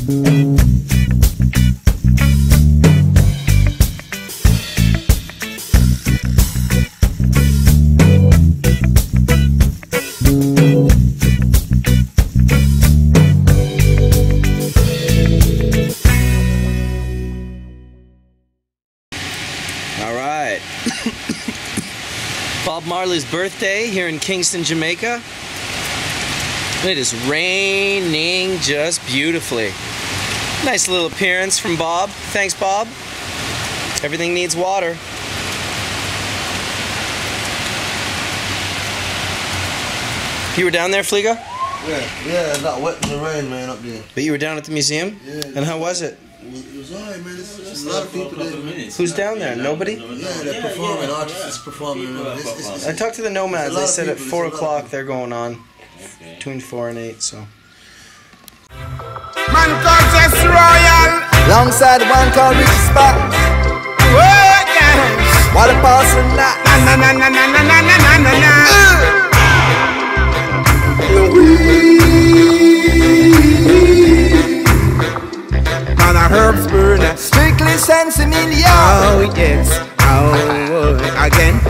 Bob Marley's birthday here in Kingston, Jamaica. It is raining just beautifully. Nice little appearance from Bob. Thanks, Bob. Everything needs water. You were down there, Fliga? Yeah, I got wet in the rain, man, up there. But you were down at the museum? Yeah. And how was it? It was alright, man. There's a lot of people there. Who's down there? Nobody? Yeah, they're performing. Artists performing. I talked to the Nomads. They said at 4 o'clock they're going on. Between 4 and 8, so. Man Conscious Royal. Alongside the one called Richie Spot. Oh, yes. While the boss and that. Na na na na na na na na na Man, a herbs burner. Strictly sensing in the Oh, yes. Oh, again.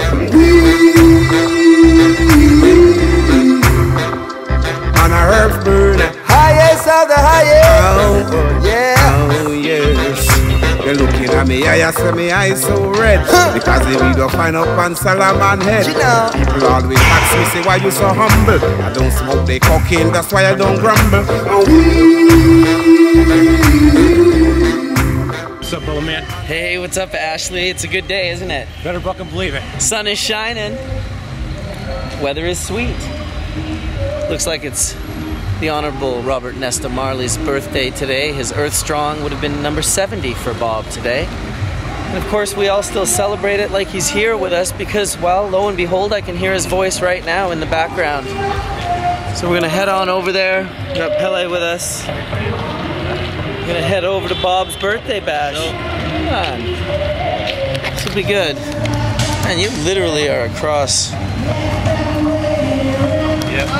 Man, a herbs burner. highest of the highest. Oh, Yeah. oh, yes. You're looking at me, I see me eyes so red. Because if we go find up on Salaman head, You know. people always ask me, say, why you so humble? I don't smoke the cocaine, that's why I don't grumble. What's up, little man? Hey, what's up, Ashley? It's a good day, isn't it? Better fucking believe it. Sun is shining. Weather is sweet. Looks like it's the Honorable Robert Nesta Marley's birthday today. His Earth Strong would have been number 70 for Bob today. And of course, we all still celebrate it like he's here with us because, well, lo and behold, I can hear his voice right now in the background. So we're gonna head on over there. We got Pele with us. We're gonna head over to Bob's birthday bash. Come on. This will be good. Man, you literally are across. Yep.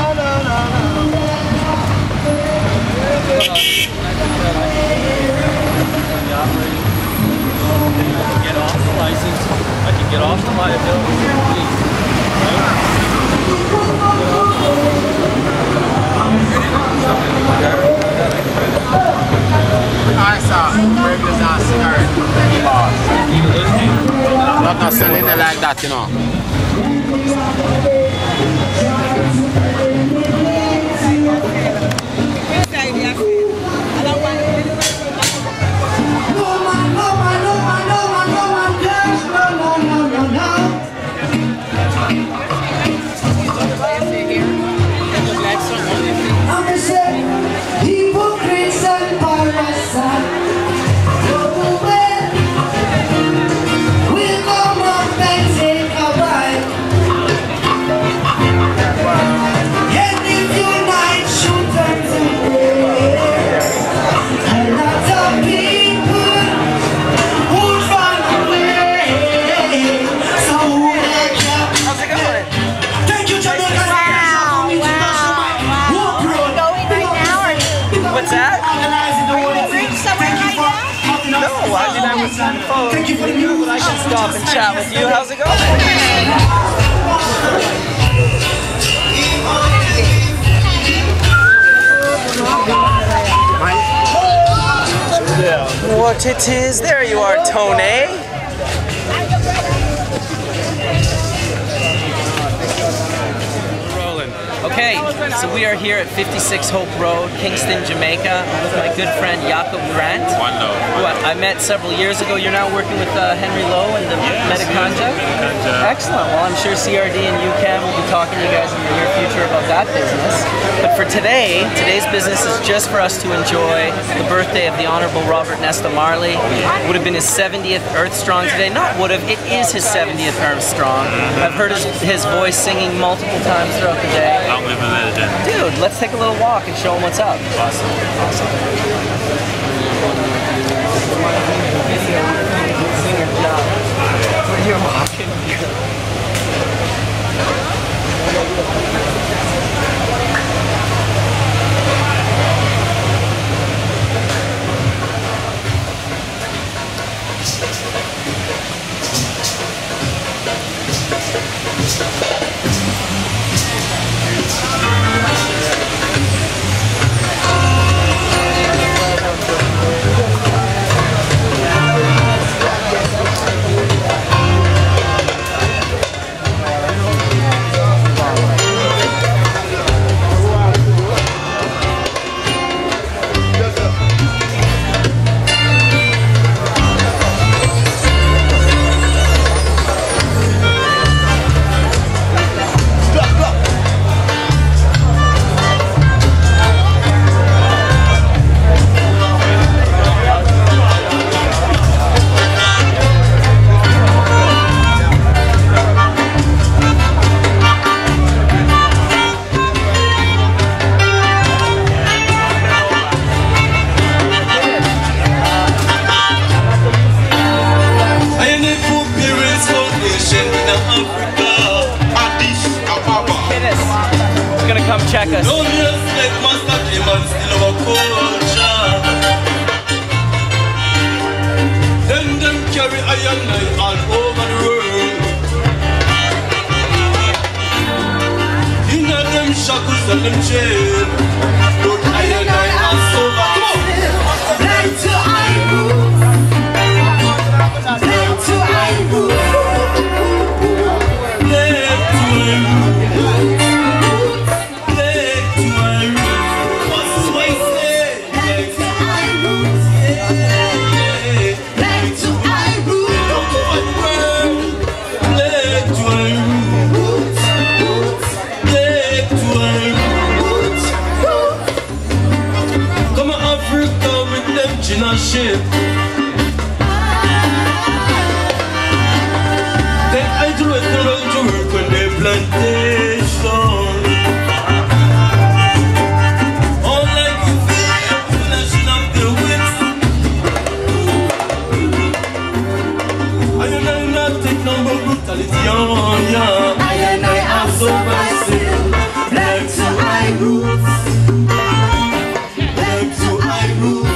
Get off the license. I can get off the liability. I saw burgers and cigarettes. Not selling it like that, you know. Thank you for the news. I can stop and chat with you. How's it going? What it is? There you are, Tony. Okay, so we are here at 56 Hope Road, Kingston, Jamaica, with my good friend Jakob Grant, who I met several years ago. You're now working with Henry Lowe and the Metacanja? Excellent. Well, I'm sure CRD and UCAM will be talking to you guys in the near future about that business. But for today, today's business is just for us to enjoy the birthday of the Honorable Robert Nesta Marley. Would have been his 70th Earth Strong today. Not would have, it is his 70th Earth Strong. I've heard his voice singing multiple times throughout the day. Long live the legend. Dude, let's take a little walk and show him what's up. Awesome. You're walking. and them jail. But I and I are survive. Back to I roots. Back to I roots. Back to I roots. Back to I roots. What's what I say? Back to I roots. Back to I roots. Don't go at world. Back to I roots. Back to I roots. Come on, Africa with them China ship. They I do it around to work on their plantation. All like you feel, flashing up their wits. I and I not take no more brutality on ya. I and I am so myself. Back to I roots. Back to I roots.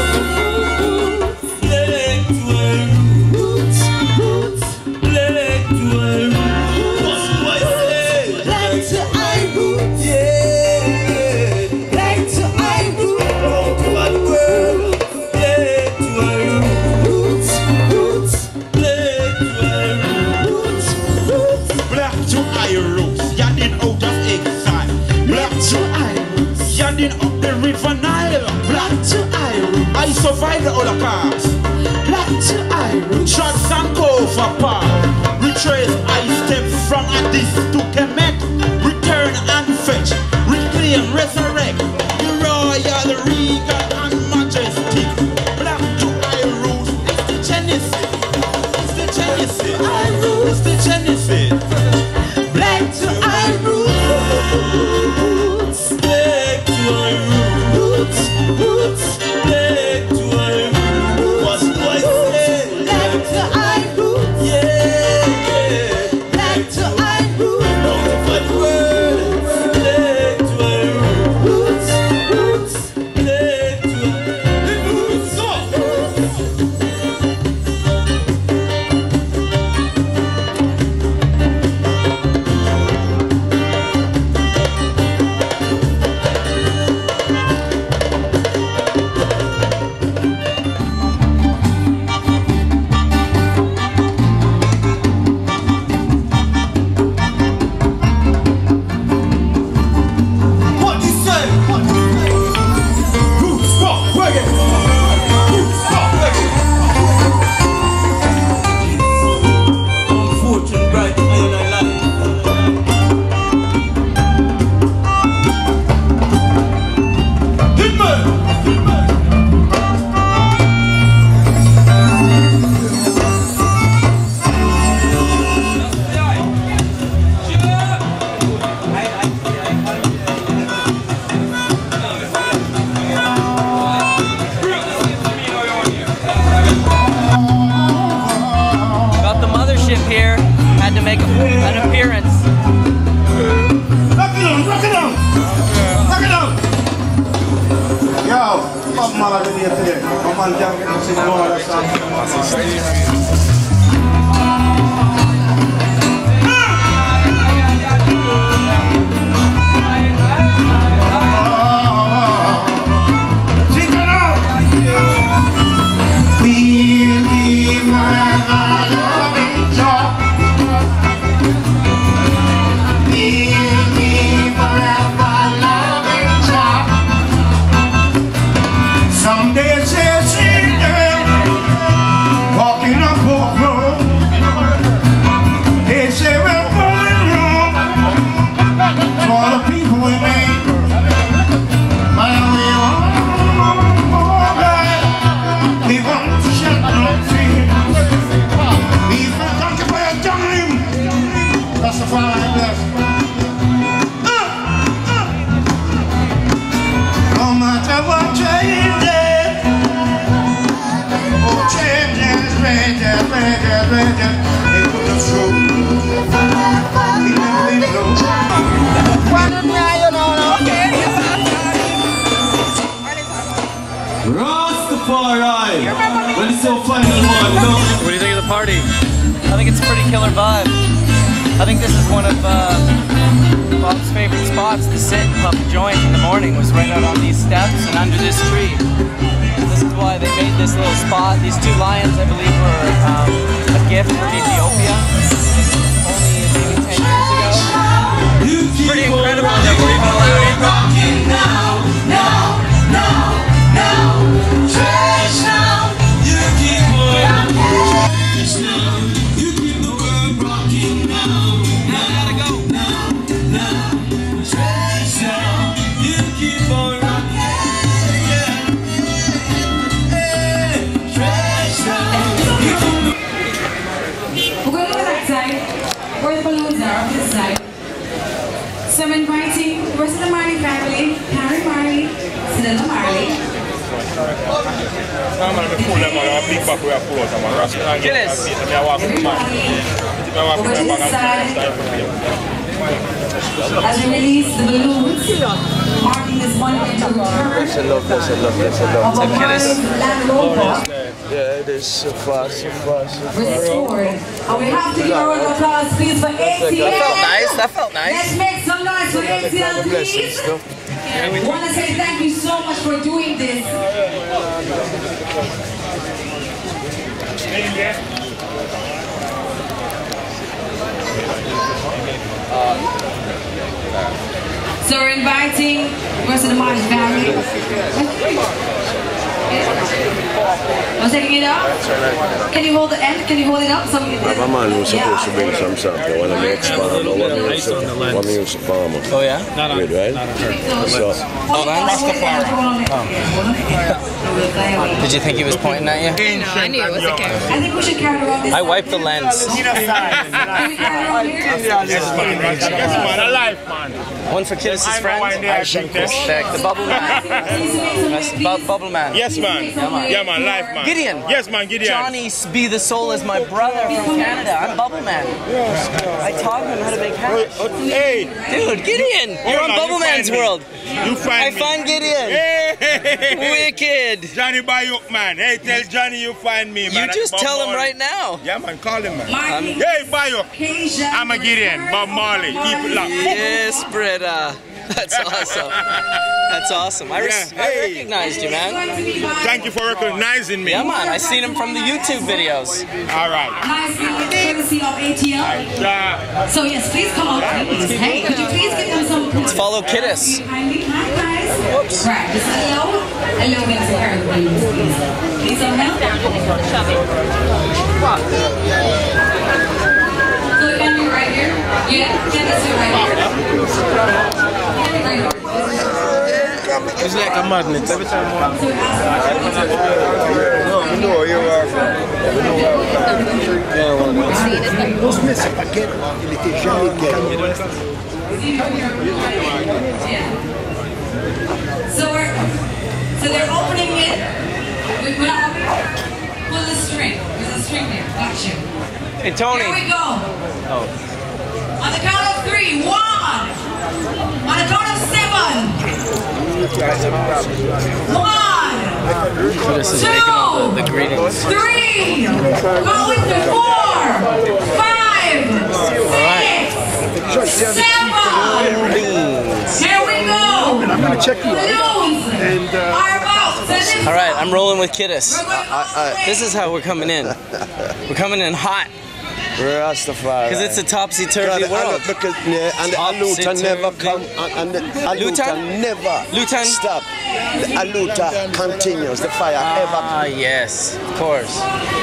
Black to I Roots, roots. black to I what's what I say? Back to I roots. Yeah. Back to I roots. Don't go at world. Black to I Roots, roots. black to I Roots, roots. Black to Iros, yarding out of exile. Black to Iros. yarding up the river Nile. Black to Iros. I survived the Holocaust. Black to Iros. Shots and cover power. Retrace I step from Addis to Kemet. Return and fetch. Reclaim, resurrect. The royal, regal and majestic. Black to Iros. It's the Genesis. It's the Genesis. It's the Genesis. Black to Iros. black to I Roots, roots. black to I what's what I say? Black to Iros. Yeah. Black to Iros. Don't go at world. Black to I Roots, roots. black to I roots up. What you say? What you say? Roots rock reggae. Roots rock reggae. Unfortunate bright I and I like. Hitman. Got the Mothership here. Had to make an appearance. Rock it on, rock it on. Rock it on. Yo, fuck man, I've been here today. My man can't get no signal or something. We'll be forever loving joy. We'll be forever loving joy. Someday she'll see them walking up Hope Road. They say we're going wrong for the people we made. But we want to shed no tears. We've been country for a time. That's the fire I bless. No matter what changes, oh changes, changes, they put us through. We never leave no. Rastafari. When it's so final one, no? What do you think of the party? I think it's a pretty killer vibe. I think this is one of Bob's favorite spots to sit and puff a joint in the morning was right out on these steps and under this tree. This is why they made this little spot. These two lions, I believe, were a gift from Ethiopia only maybe 10 years ago. It's pretty incredible that we're even allowed in. Where the balloons are on this side. So I'm inviting the rest of the Marley family, Harry Marley, Stella Marley. As we release the balloons, marking this one-way to return of a Marley Land Rover. Yeah, it is so fast, so fast, so fast. Restored. And we have to give a round of applause, please, for ATL. That felt nice, that felt nice. Let's make some noise for ATL, please. We want to say thank you so much for doing this. So we're inviting the rest of the Marley family. I'm taking it up. Can you hold the end? Can you hold it up? So we My man was supposed to bring some something when I make farmer. One use farmer. Oh yeah? Good, right? So, did you think he was pointing at you? No, I knew it was a camera. I think we should carry around this. I wiped the lens. Can we carry around here? Yes, man, alive, man. One for Kiddus' friends. I respect the bubble man. That's bubble man. Yes, man. Yeah, man, life, man. Gideon. Yes, man, Gideon. Johnny Be the Soul is my brother from Canada. I'm Bubble Man. I taught him how to make hats. Hey, dude, Gideon, you're on Bubble Man's world. You find me. I find Gideon. Hey. Wicked. Johnny Bayuk, man. Hey, tell Johnny you find me, man. You just tell him right now. Yeah, man, call him, man. Hey, Bayuk. I'm a Gideon, Bob Marley. Keep it locked. Yes, Britta. That's awesome. That's awesome. I recognized you, man. Thank you for recognizing me. Yeah, man. I seen him from the YouTube videos. All right. Nice courtesy of ATL. So yes, please come out, please. Hey, could you please give them some? Let's follow Kiddus. Hi, guys. Whoops. Right. This is hello. Hello, Miss Karen, please. Please some help. So it can be right here. Yeah, can this be right here? It's like a magnet. Every time no, you are. So they're opening it. We're not opening it. Pull the string. There's a string there. Got you. Hey, Tony. Here we go. Oh. On the count of 3. 1. On the count of 7. 1. This is making all the greetings. 3. Going to 4. 5. 6. 7. Here we go. I'm going to check you out. All right, I'm rolling with Kiddus. This is how we're coming in. We're coming in hot. Rastafari. Because it's a topsy-turvy world. Because, and the Aluta never come, and the Aluta never stop. The Aluta continues, the fire ever. Ah, yes, of course.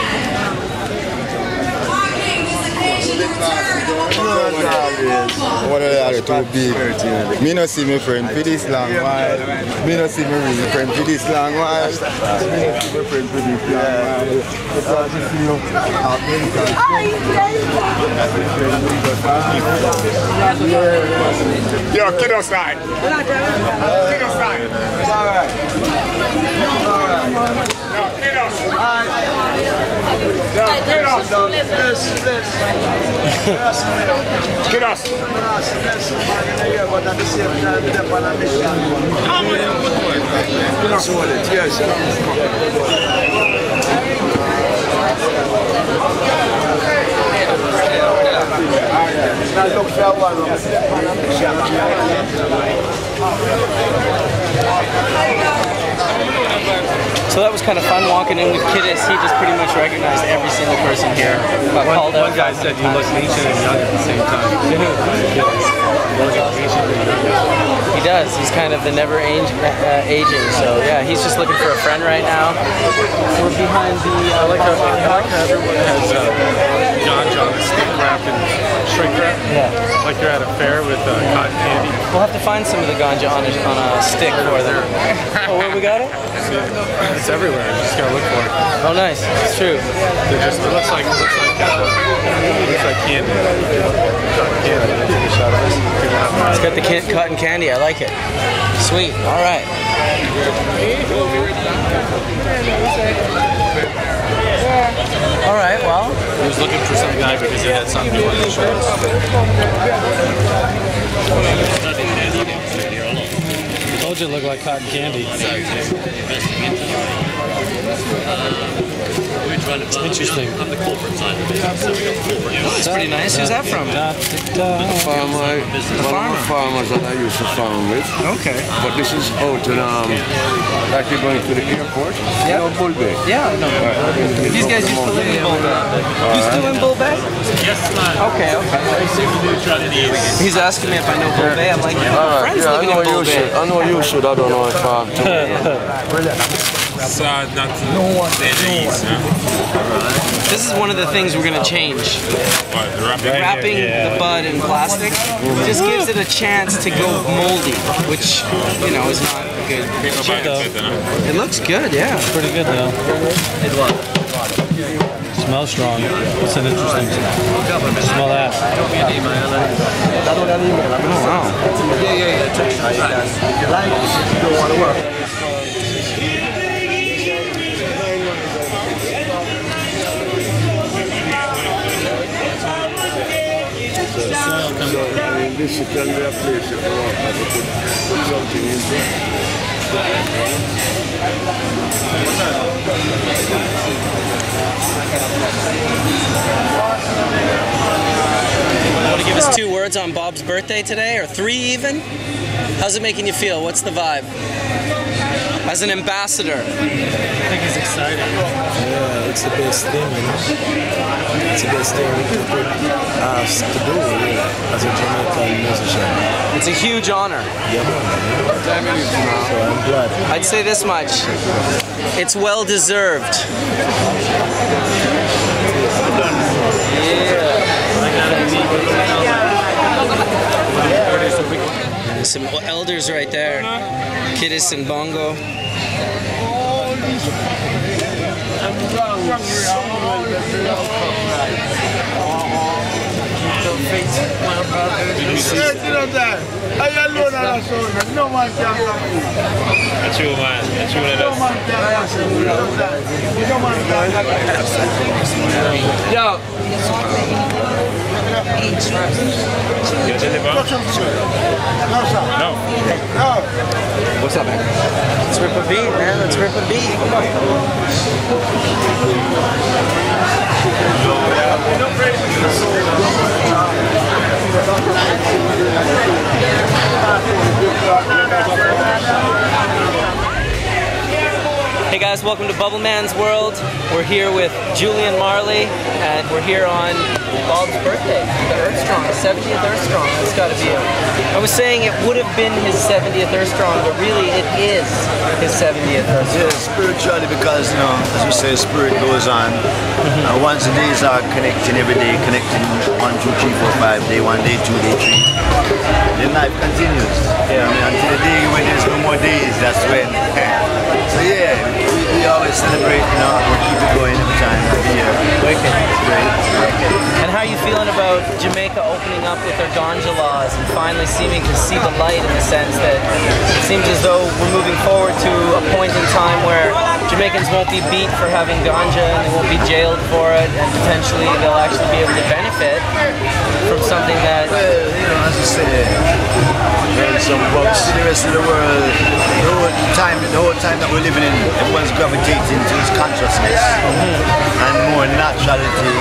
What are they too big? Me not see my friend for this long while. Me not see my real friend for this long while. Me not see my friend for this long while. Because you see Yo, Kiddus I. Kiddus I. It's alright. Yo, Kiddus. Kiddus. But at the same time, they're on a mission. Yes. So that was kind of fun walking in with Kiddus. He just pretty much recognized every single person here. One guy said you look ancient and young at the same time. He does. He's kind of the never aging. So yeah, he's just looking for a friend right now. We're behind the. I like how everyone has ganja on a stick wrap and shrink wrap. Yeah. Like you're at a fair with cotton candy. We'll have to find some of the ganja on a stick for them. Oh, where we got it? It's everywhere. You just gotta look for it. Oh, nice. It's true. It looks like candy. It's got the cotton candy. I like it. Sweet. All right. All right. Well, he was looking for some guy because he had something to do with the shorts. I told you it looked like cotton candy. It's interesting. I'm the corporate side of the business, so we got corporate. It's pretty nice. Who's that from? One of the farmers that I used to farm with. Okay. But this is out in, like you're going to the airport. Yeah. You know, Bull Bay. Yeah, no. These guys used to live in Bull Bay. You still in Bull Bay? Yes, man. Okay, okay. He's asking me if I know Bull Bay. I'm like, friends living in Bull Bay. I know you should. I don't know if I'm This is one of the things we're going to change. Wrapping the bud in plastic just gives it a chance to go moldy, which, you know, is not a good chance. It looks good, yeah. It's pretty good though. It was. Smells strong. It's an interesting smell. Smell that. Oh, wow. This can be a place if you want to put something into. Want to give us 2 words on Bob's birthday today, or 3 even? How's it making you feel? What's the vibe? As an ambassador. I think he's excited. Yeah, it's the best thing, you know. It's the best thing we could ask to do, really, as a Jamaican musician. It's a huge honor. Yeah, man. So I'm glad. I'd say this much. It's well deserved. Yeah. Some elders right there. Kiddus and Bongo. Yo. No. What's up, man? Let's rip a beat, man. Let's rip a beat. Hey guys, welcome to Bubble Man's World. We're here with Julian Marley, and we're here on Bob's birthday, the Earthstrong, 70th Earthstrong. It's got to be it. I was saying it would have been his 70th Earthstrong, but really it is his 70th Earthstrong. Yeah, spiritually, because, you know, as we say, spirit goes on. Once the days are connecting every day, connecting 1, 2, 3, 4, 5, day 1, day 2, day 3. Then life continues. Yeah, I mean, until the day when there's no more days, that's when. So yeah, we always celebrate, you know, we keep it going every time, every year. Wicked. It's great. And how are you feeling about Jamaica opening up with their ganja laws and finally seeming to see the light, in the sense that it seems as though we're moving forward to a point in time where Jamaicans won't be beat for having ganja and they won't be jailed for it, and potentially they'll actually be able to benefit from something that... Well, you know, as you say, some bucks to the rest of the world, the whole time that we're living in, everyone's gravitating to its consciousness and more naturality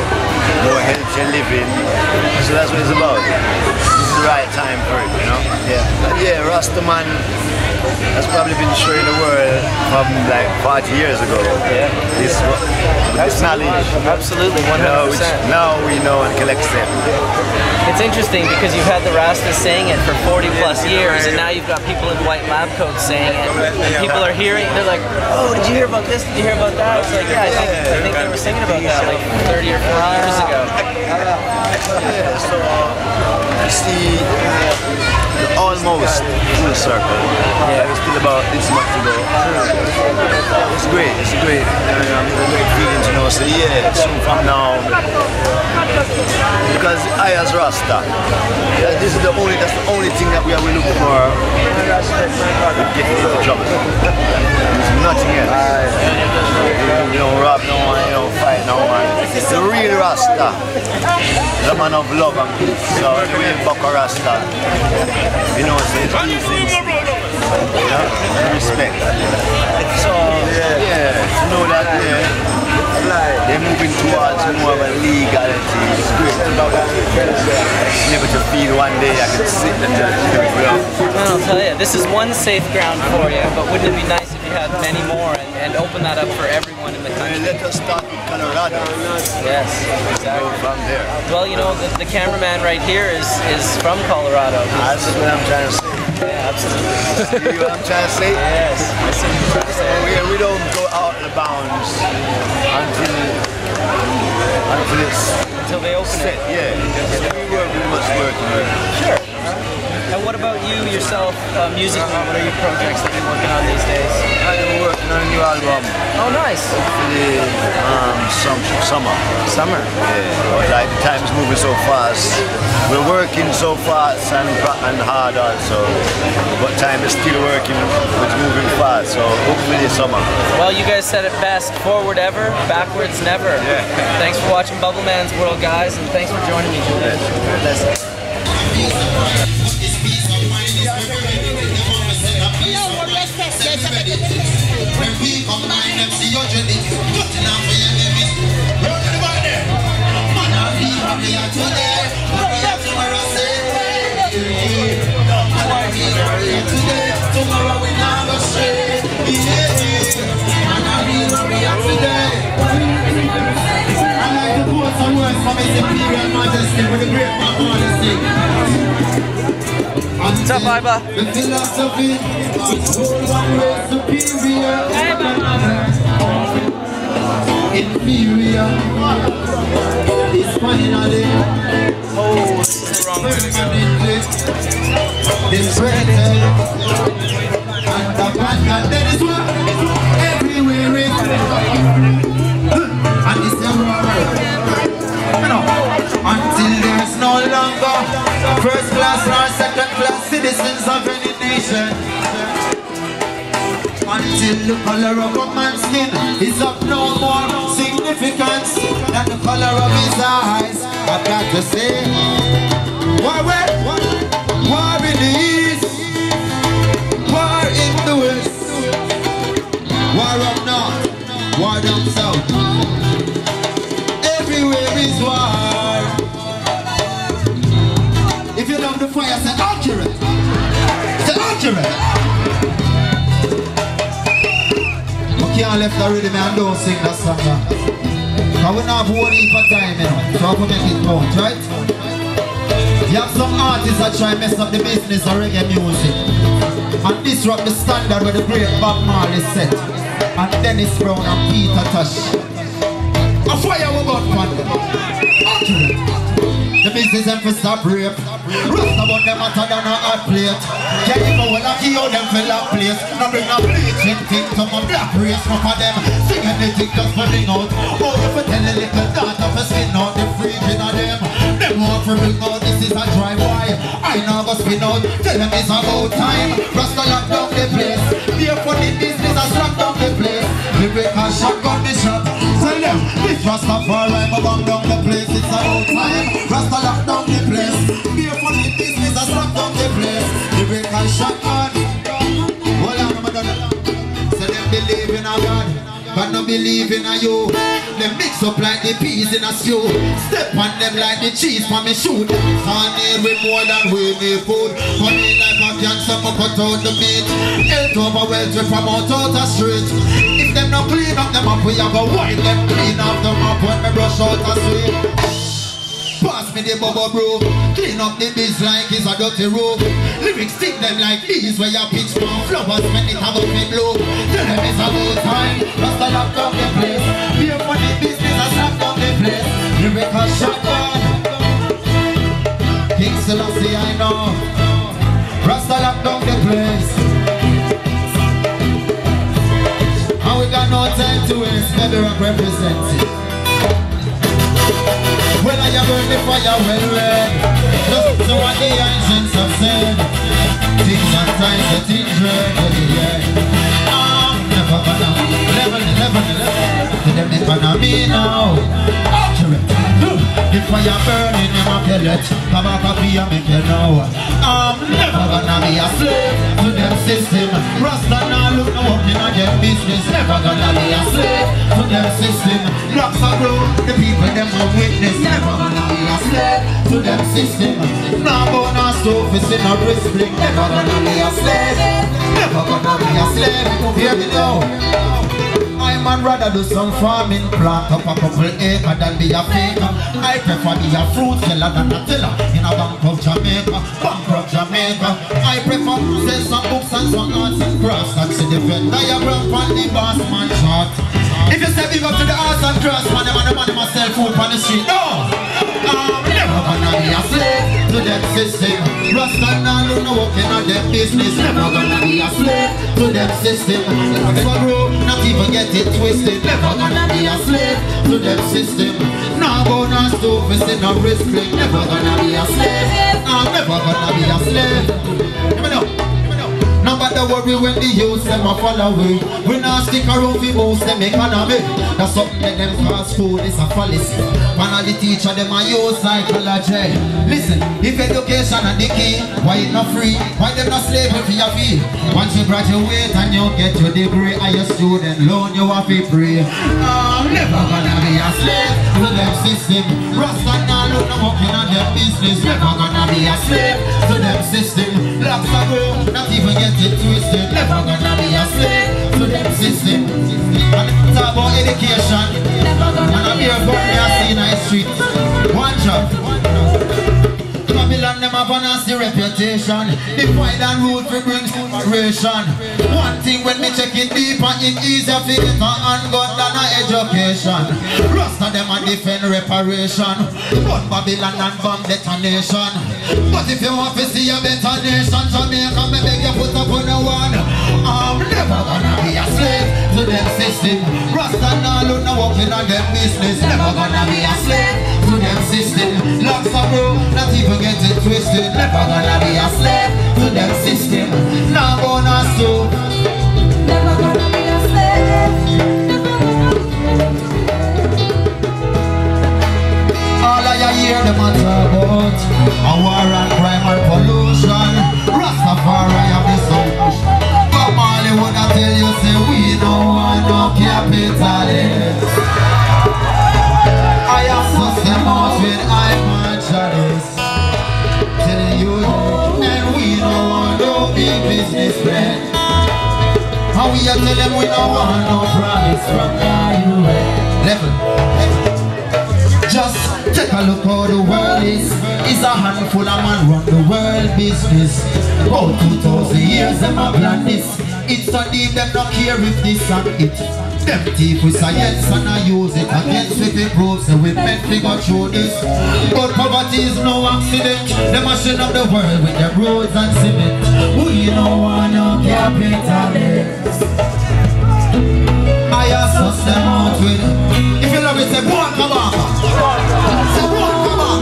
more healthy living. So that's what it's about. This is the right time for it, you know? Yeah. And yeah, Rastaman has probably been showing the world from like 40 years ago. Yeah. This knowledge. Absolutely, 100%. Now we know and can accept. It's interesting because you've had the Rastas saying it for 40 plus years, and now you've got people in white lab coats saying it, and people are hearing, they're like, oh, did you hear about this? Did you hear about that? It's like, yeah, I think they were singing about that like 30 or 40 years ago. Yeah, so you see, almost full circle. Yeah, it's still about this much to go. It's great. It's a great feeling to know. So yeah, soon from now, because I as Rasta, this is that's the only thing that we are looking for. Getting into trouble. There's nothing else. You don't rob no one, you don't fight no one. It's the real Rasta. The man of love and peace. So anyway, Baka Rasta. You know, so it's respect. So yeah, to know that they're moving towards more of a legality. It's great. Never to feel one day I could sit and Well, I'll tell you, this is one safe ground for you, but wouldn't it be nice if you had many more and open that up for everyone in the country? Let us start with Colorado. Yes, exactly. From there. Well, you know, the cameraman right here is from Colorado. That's what I'm trying to say. Yeah, absolutely. See what I'm trying to say? Yes. We don't go out of the bounds until they open set. it. Yeah. We must work. Sure. And what about you yourself, musically? What are your projects that you're working on these days? I'm working on a new album. Oh, nice. Summer. Summer? Yeah. Like the time's moving so fast. We're working so fast and hard also. But time is still working. It's moving fast. So hopefully this summer. Well, you guys said it best. Forward ever, backwards never. Yeah. Thanks for watching Bubble Man's World, guys, and thanks for joining me, Julian. When we combine them, see your journey, cutting off for your enemies. We're on the back there. Man, I'll be happy today. Happy tomorrow, say. Man, I'll be happy today. Tomorrow we never stray. Man, I'll be happy today. I like to quote some words from His Imperial Majesty with the great Bob Marley sing. What's up, Iba? The philosophy is hold one way superior inferior is finally permanently discredited and abandoned. That is what everywhere is and it's the world. Until there's no longer first class or second class citizens of any nation. Until the color of a man's skin is of no more significance than the color of his eyes. I've got to say, war in the east, war in the west, war up north, war down south. Everywhere is war. If you love the fire, say accurate. Say accurate. I can't left already, man. Don't sing that song. Because we don't have one heap of time, you know. So I can make it count, right? You have some artists that try to mess up the business of reggae music and disrupt the standard where the great Bob Marley set. And Dennis Brown and Peter Tosh. A fire will burn for them. Accurate. The business them for stop rape. Rust about them hotter than a hot plate. Can't even well lucky how them fill up place. Now bring a bleaching thing to my black race. Some of them sing anything just for ring out. Oh, you for tell a little daughter for spin out the freezing of them. Them want to bring out this is a drive-by. I know go spin out. Tell them it's about time. Rasta lock down the place. Therefore the business has locked down the place. We break a shotgun the shop. Tell them this Rastafari go bang down the place. It's about time. Rasta lock down the place. Therefore the business has locked down the place. We break a shotgun. Hold on, I'm done. So them believe in a God. but no believe in a you. Them mix up like the peas in a stew. Step on them like the cheese for me shoot. Can't need with more than we need food. Funny like a cancer, I cut out the meat. Health over wealth, we promote out the street. If them not clean up them up, we have a wipe them clean up them up when we brush out the sweet. Pass me the bubble bro. Clean up the biz like it's a dirty rope. Lyrics stick them like these where you pitch from flowers when it have a big blow. Tell them it's about time. Rasta lock down the place. Be up on the business and slap down the place. Lyrical shotgun. King Selassie I know. Rasta lock down the place. And we got no time to waste. Maybe rock represents it. When I burn the fire well red, just so what the ancients have said. Things and times that things red, I'm never gonna level. To them they gonna be now. Accurate. The fire burning in my pellet. Come back up here and make you know. I'm never gonna be a slave to them system. Rasta now look no up in a get business. Never gonna be a slave to them system. Locks are grow, the people them are witness. Never gonna be a slave to them system. Now go now stove is in a wrist ring. Never gonna be a slave. Never gonna be a slave. Hear me now. I man rather do some farming, plant up a couple acre than be a faker. I prefer be a fruit seller than a teller in a bank of Jamaica, bankrupt Jamaica. I prefer to sell some books and some arts and crafts and see the Venn diagram on the boss man chart. If you say big up to the arts and crafts, man, the man myself food on the street. No, I'm never gonna be a slave to that system. Rasta now do no working on them business. Never gonna be a slave to them system. Never grow, not even get it twisted. Never gonna be a slave to them system. Now go now stove is in a wrist ring. Never gonna be a slave. I'm never gonna be a slave. Give me now. No matter worry when the youths them a follow away. We not stick around for boost them economy. That's something that them call school is a fallacy. One of the teacher them a use psychology. Listen, if education are the key, why it not free? Why them not slavery for your fee? Once you graduate and you get your degree and your student loan you have to pray. I'm never gonna be a slave to them system. Rasta now look no working on their business. Never gonna be a slave to them system. Locks are go, not even get it twisted. Never gonna be a slave to them system. And talk about education. Never gonna be a boy I see in the street. One job. Babylon them have a nasty reputation. The fight and root for bring separation. One thing when me check it deeper, it easier for get a handgun than a education. Rasta them a defend reparation, but Babylon and bomb detonation. But if you want to see a better nation, Jamaica, me beg you put up on the one. I'm never gonna be a slave to them system. Rasta now look no working on them business. Never gonna be a slave to them system. Locks are broke, not even get it twisted. Never gonna be a slave to them system. Now gonna stop. Never gonna be a slave. All I hear them a talk about a war and crime and pollution. Rastafari have the solution. But Marley wanna tell you say we don't want no capitalists. I have sussed them out when I march at this. Telling you, and we don't want no big businessmen. How we are tell them we don't want no promise from the level. Just take a look how the world is. It's a handful of man run the world business. About 2,000 years them a plan this. It's so deep them not care if this and it. Them thief with science and I use it against with the proofs so we meant to go through this. But poverty is no accident. They mashing up the world with their roads and cement. We don't want no capitalists. I assess them out with. If you love it, say one come on. Say one come on.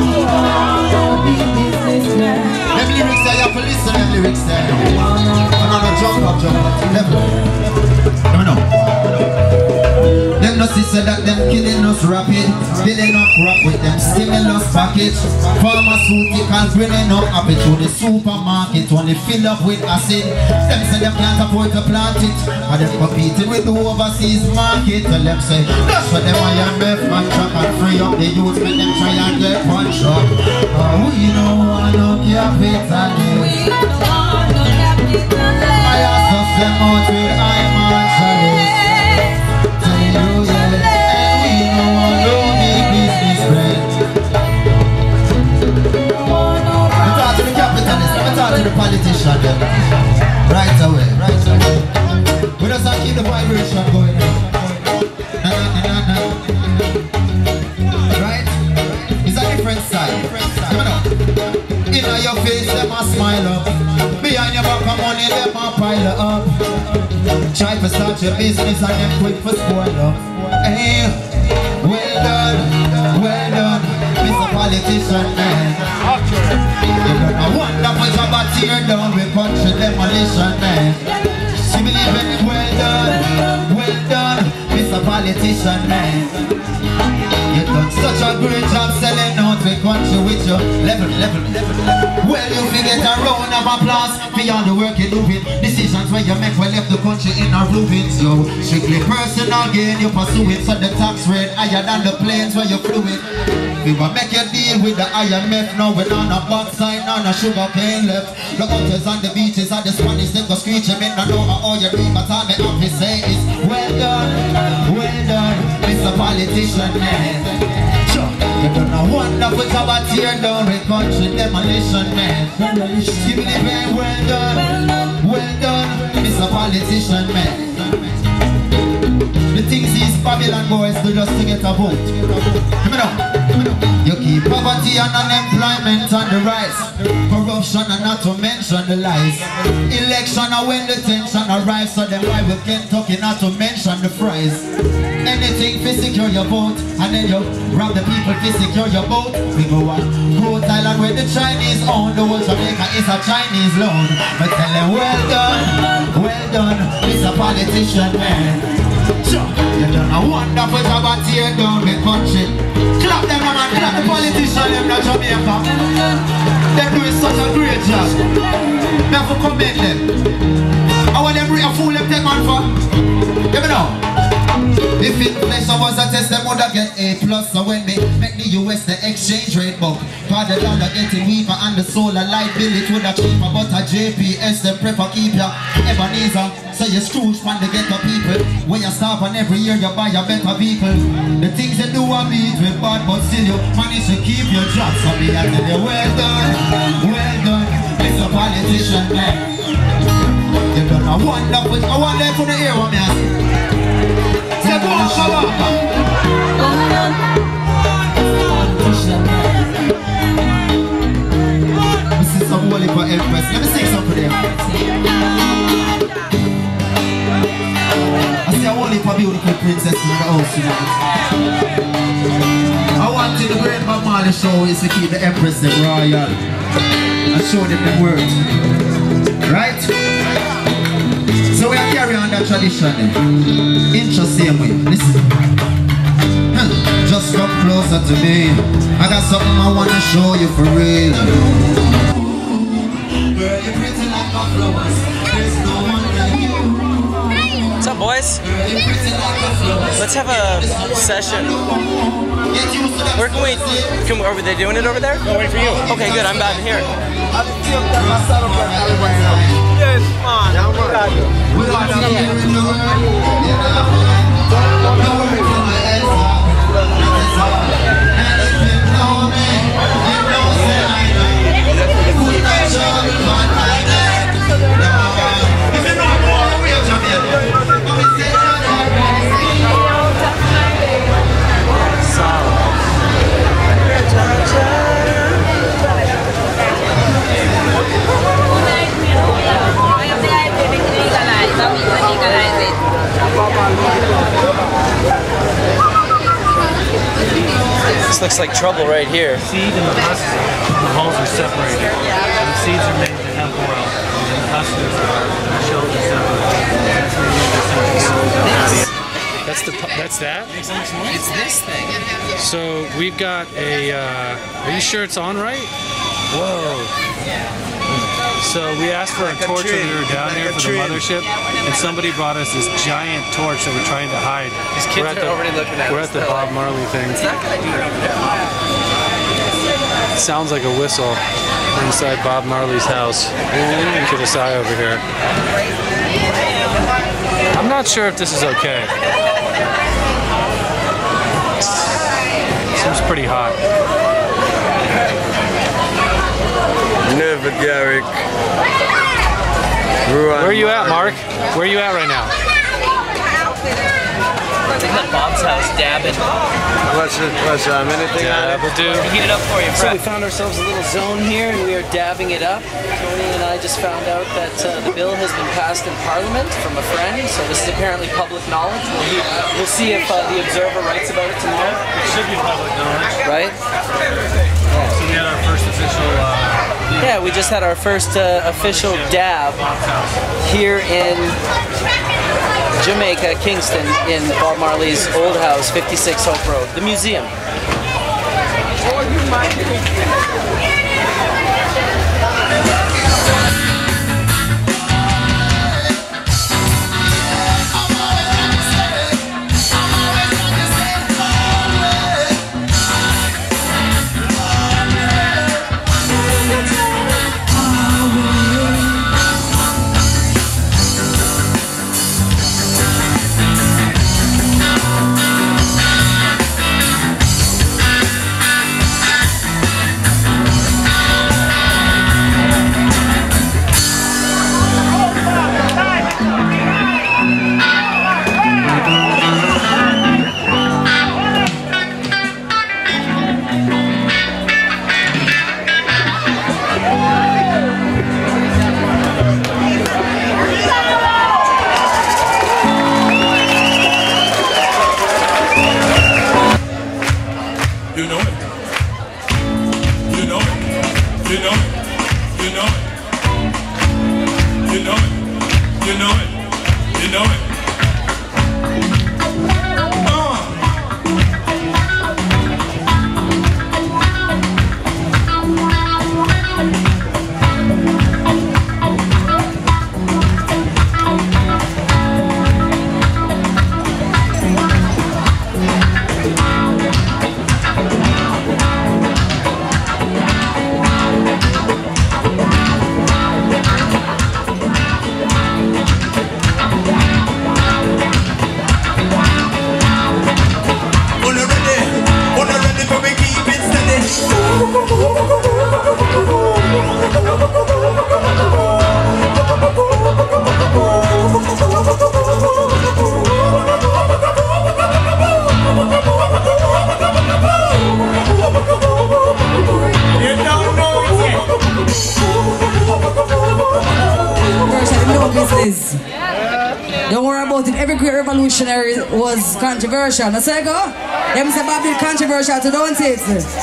Them lyrics there, you have to listen to them lyrics there. Another jump up, level. No. Them no No sister that them killing us rapid, filling up crap with them stimulus package. Pharmaceuticals bringing up habit to the supermarket, only fill up with acid. Them say them can't afford to plant it, and them competing with the overseas market. Tell them say that's what them IMF and track and free up the youth, make them try and get punch up. We don't want no capital. We don't want no capital. I ask us them out with I'm marshallers. Tell you yeah, we don't want no big business bread. We talk to the capitalists, we talk to the politician them. Right away, right away. We just have to keep the vibration going. Right? It's a different side. In your face, them a smile up. Behind your back of money, them a pile up. Try to start your business and them quick for spoil up. Hey, well done, Mr. Politician man. I wonder what job a tear down with country demolition man. She believe in it, well done, Mr. Politician man. You done such a great job selling out the country with your level. Well, you can get a round of applause for all the work you're doing. Decisions where you make will left the country in our ruins. Yo, strictly personal gain you pursuing, so the tax rate higher than the planes where you flew it. We will make you deal with the IMF now. We're on a backside, on a sugar cane left. The hotels on the beaches and the Spanish, they go screeching. Me no know how you doing, but all me have to say is well done, Mr. Politician man. You don't know wonderful job a tear down with country demolition man. You believe me? Well done, Mr. Politician man. The things these Babylon boys do just to get a vote. You keep poverty and unemployment on the rise, corruption and not to mention the lies. Election and when the tension arrives, so them why with Kentucky not to mention the fries. Anything to secure your vote, and then you rob the people to secure your vote. We go on Rhode Island where the Chinese own, the whole Jamaica is a Chinese loan. But tell them well done, Mr. Politician man. You done a wonderful job at tear down the country. Clap them man, clap the politician them in Jamaica. They're doing such a great job. Me have to commend them. I want them a fool them take man for. Give me now. If inflation was a test, them would have get A+. So when they make the US the exchange rate book, cause the dollar getting weaker and the solar light bill it would have cheaper. But a JPS them prefer keep ya Ebenezer. So you Scrooge from the ghetto people. When you stop and every year you buy a better vehicle. The things they do are beat with bad, but still you manage to keep your job. So me I tell you well done, Mr. Politician man. You done a wonderful. I want them for the ear what me ask. Say go on, come on. This is some holy for Empress. Let me sing some for them. I see a holy for beautiful princess in the house tonight. I wanted the great Bob Marley show is to keep the Empress them royal and show them the word. Right? So we are carrying on that tradition. Interesting way. Listen. Just come closer to me. I got something I want to show you for real. Girl, you're pretty like a flowers. There's no one like you. What's up, boys? Let's have a session. Where can we? Are they doing it over there? No, wait for you. Okay, good. I'm about to hear it. Yes, man. This looks like trouble right here. Seed and the husk, the hulls are separated. And the seeds are made to hemp oil, and the husks and the shells are separated. That's where you use the That's that? It's this thing. So we've got a, are you sure it's on right? Whoa. So we asked for a torch when we were down here for the Mothership, and somebody brought us this giant torch that we're trying to hide. These kids are already looking at us. We're at the Bob Marley thing. What's that guy doing over there? It sounds like a whistle inside Bob Marley's house. Kiddus I over here. I'm not sure if this is okay. Seems pretty hot. Never, Garrick. Where are you at, Mark? Where are you at right now? At Bob's house, dabbing. What's anything on it? Heat it up for you, So Fred. we found ourselves a little zone here, and we are dabbing it up. Tony and I just found out that the bill has been passed in Parliament from a friend, so this is apparently public knowledge. We'll see if the Observer writes about it tomorrow. It should be public knowledge. Right? So we had our first official... Yeah, we just had our first official dab here in Jamaica, Kingston, in Bob Marley's old house, 56 Hope Road, the museum. Don't worry about it. Every great revolutionary was controversial. Now say go. Them say Bob did controversial to don't it.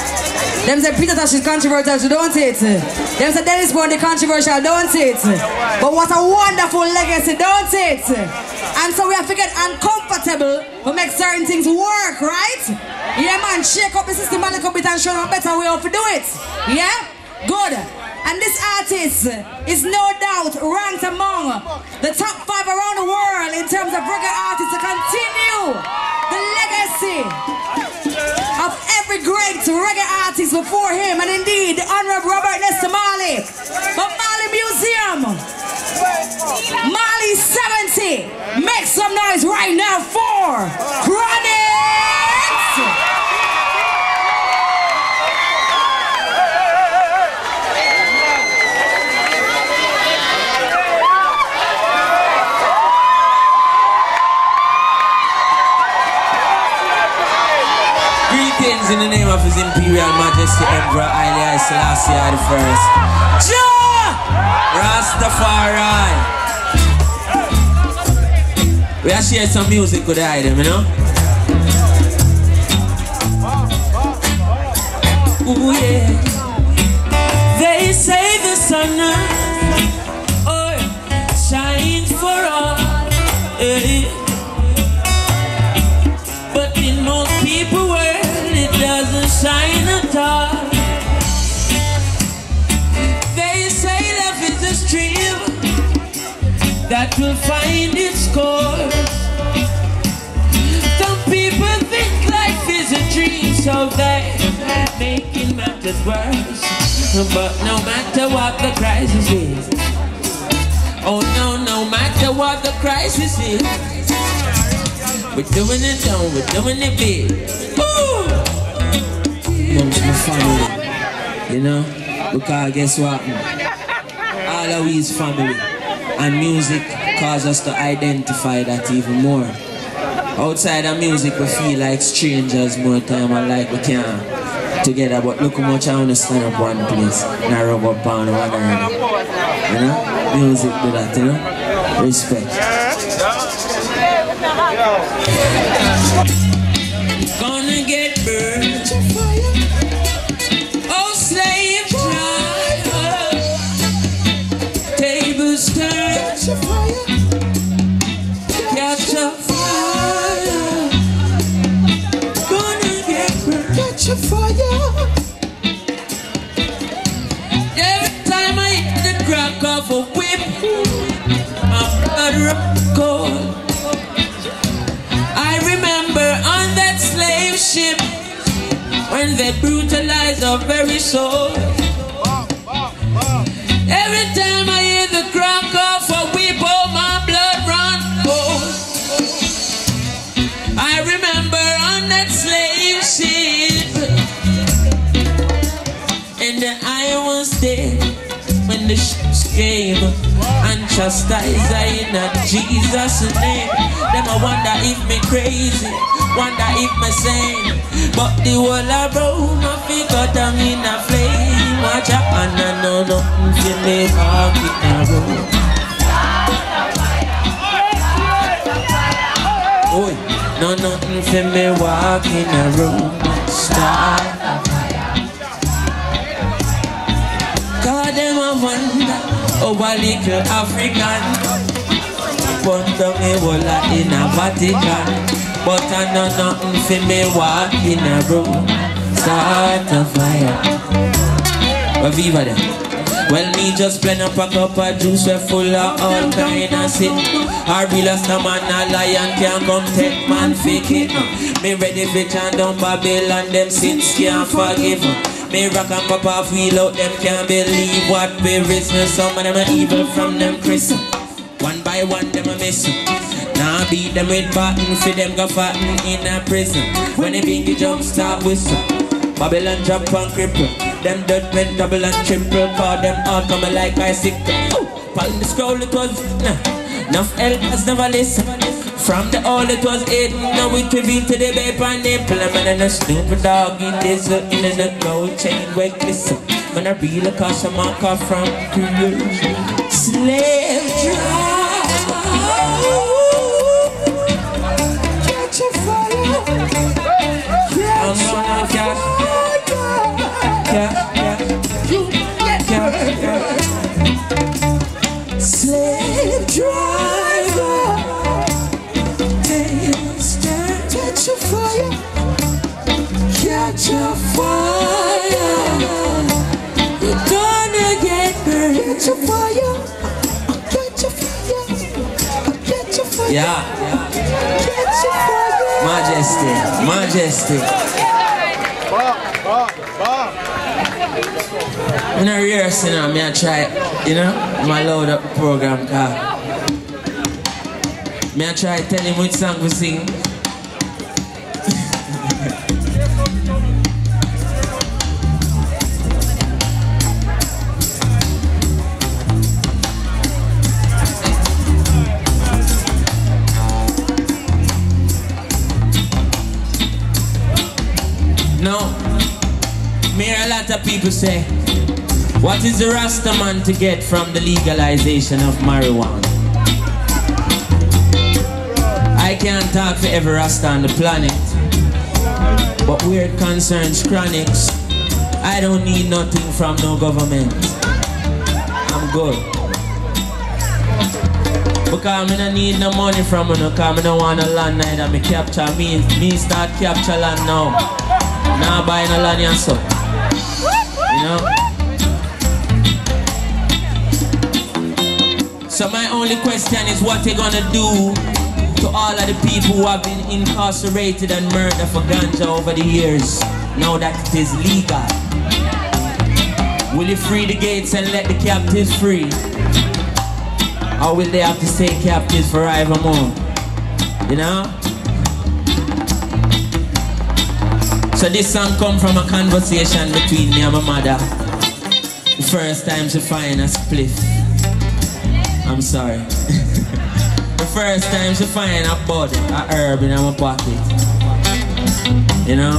Them say Peter Tosh is controversial to don't it. Them say Dennis Brown did controversial, don't it. But what a wonderful legacy, don't it. And so we have to get uncomfortable to make certain things work, right? Yeah man, shake up the system a little bit and show them a better way how to do it. Yeah? Good. And this artist is no doubt ranked among the top 5 around the world in terms of reggae artists to continue the legacy of every great reggae artist before him, and indeed the Honorable Robert Nesta Marley. But Marley Museum, Marley 70, make some noise right now for Chronics! Greetings in the name of His Imperial Majesty Emperor Haile Selassie I the First. Jah Rastafari. We are share some music with them, you know. Ooh yeah. They say the sun shines for all. Hey. that will find its course. Some people think life is a dream, so they're making matters worse. But no matter what the crisis is, oh no matter what the crisis is, we're doing it down, we're doing it big. Woo! Mom's my family, you know, because guess what? All of we is family, and music causes us to identify that even more. Outside of music, we feel like strangers more time, and like we can't together, but look how much I understand up one place and I rub up on one another. You know? Music do that, you know? Respect. Gonna get burned. Oh, slave driver. Tables turn. Catch a fire. Gonna get burned. Catch a fire. Every time I hit the crack of a whip, my blood runs cold. I remember on that slave ship when they brutalized our very soul. Every time I hear the crack of a whip, oh, my blood runs cold. I remember on that slave ship, and I was there when the ships came and chastised I in Jesus' name. Them I wonder if me crazy, wonder if me sane, but the whole of Rome I figure down in a flame. Watch out, and I know nothing till me walk in a room. Oh, no nothing till me walk in a room. Start. God, them I wonder, oh, a little African put down a walla in a Vatican, but I know nothing for me walk in a room. Start a fire. Well, viva them. Well, me just blend up a cup of juice, we're full of all kind of sin. I realize no man a lion can't come take man fake it. Me ready for chant down Babylon, them sins can't forgive. Me rock and pop off wheel out, them can't believe what we risk. Some of them are evil from them Chris. One by one them a miss. Now beat them with baton, for them go fatten in a prison. When they bingy jump start whistle, Babylon drop and cripple. Them dirt went double and triple, call them all coming like icicle. Pon the scroll it was, enough elders never listen. From the old it was hidden, now it revealed to the babe and nipple. Man and a stupid dog in this, in the gold chain wake listen. Man a real cause a marker from creation. Slave drive. Catch a fire. Catch a fire. Slave driver. Catch a fire. Catch a fire. You're gonna get burned. Catch a fire. Catch a fire. Catch a fire. Yeah. Catch a fire. Majesty. Majesty. I'm not rehearsing now. I try, you know, I'm load up the program car. I try to tell him which song we sing. No, me hear a lot of people say, what is the Rasta man to get from the legalization of marijuana? I can't talk for every Rasta on the planet, but where it concerns chronics, I don't need nothing from no government. I'm good. Because I don't need no money from you, because I don't want no land neither. Me capture me start capture land now. Now buy no land and so. You know? So my only question is what you gonna do to all of the people who have been incarcerated and murdered for ganja over the years, now that it is legal? Will you free the gates and let the captives free? Or will they have to stay captives forevermore? You know? So this song come from a conversation between me and my mother. The first time she find a spliff. I'm sorry. The first time she find a bud, a herb in my pocket. You know?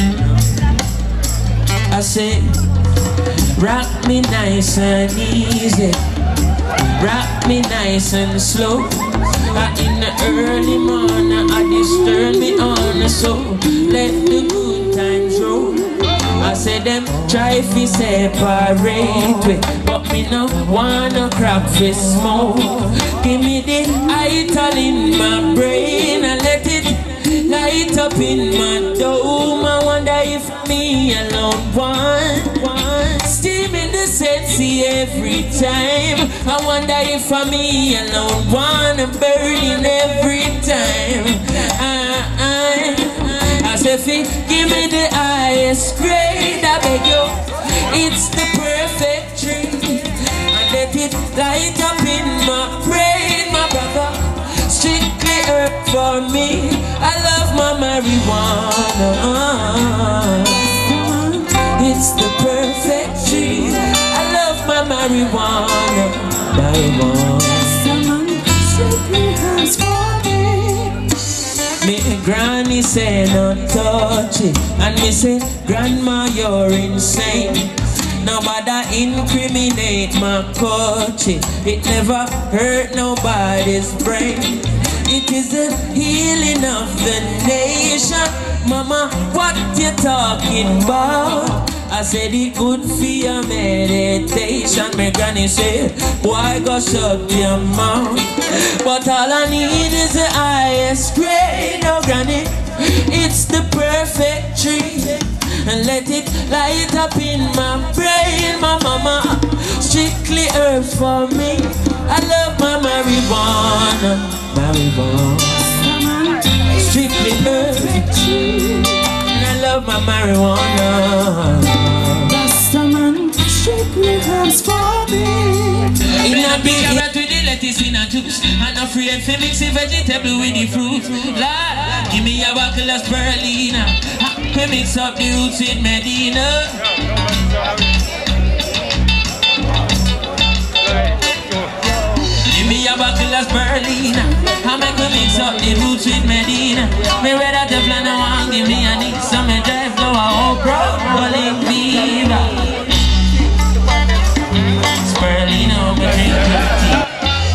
I say, rock me nice and easy, rock me nice and slow. In the early morning, I disturb me on, so let the good times roll. I said them try fi separate we, but me no wanna crack fi smoke. Give me the ital in my brain and let it light up in my dome. I wonder if me alone want steam in the sexy every time. I wonder if me alone wanna burn every time. I say give me the highest grade, I beg you. It's the perfect tree, and let it light up in my brain, my brother. Strictly herb for me. I love my marijuana. It's the perfect tree. I love my marijuana. Strictly herbs for me. Me granny say no touch it, and me say grandma you're insane. Nobody incriminate my culture. It never hurt nobody's brain. It is the healing of the nation. Mama, what you talking about? I said it good for your meditation. My granny said, boy, go shut your mouth. But all I need is the highest grade. Oh, granny, it's the perfect tree. And let it light up in my brain. My mama, strictly herb for me. I love my marijuana. Marijuana, strictly herb. And I love my marijuana. Rastaman, strictly herbs for me. In a big carrot with the lettuce in a juice, and afraid to mix the vegetable with the fruit. Lord, give me a buckle of spirulina. We mix up the roots with Medina. Give me a buckle of spirulina. I make we mix up the roots with Medina. Me read out the plan I want, give me a nick. So me drive go a whole crowd, rolling viva. Spirulina, me drink tea.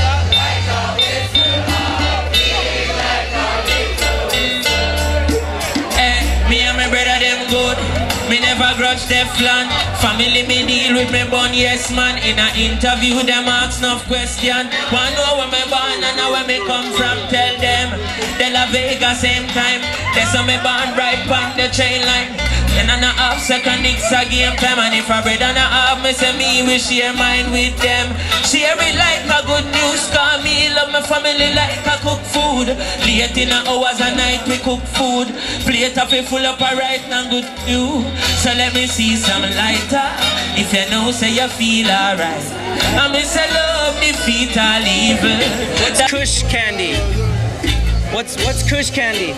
Me never grudge Teflon. Family me deal with me born, yes man. In a interview them ask enough question. Wanna know where me born and where me come from? Tell them De La Vega same time. They saw me born right on the train line. Then and a half second it's a game time. And if I bread and a half, me say me will share mine with them. Share it like a good news. Cause me love my family like I cook food. Late in the hours a night we cook food. Plate of it full up a right and good news. So let me see some lighter. If you know say you feel alright. I me say love defeat all evil. What's Kush candy? What's Kush candy?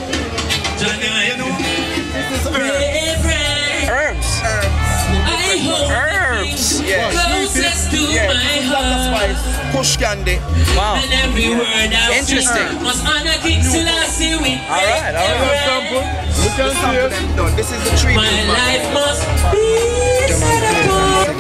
Herbs. Herbs. Yes. Closest to my heart. Kush candy. Wow. And every word I interesting. must honor King Selassie with Alright. This is the tree. my life must be set apart.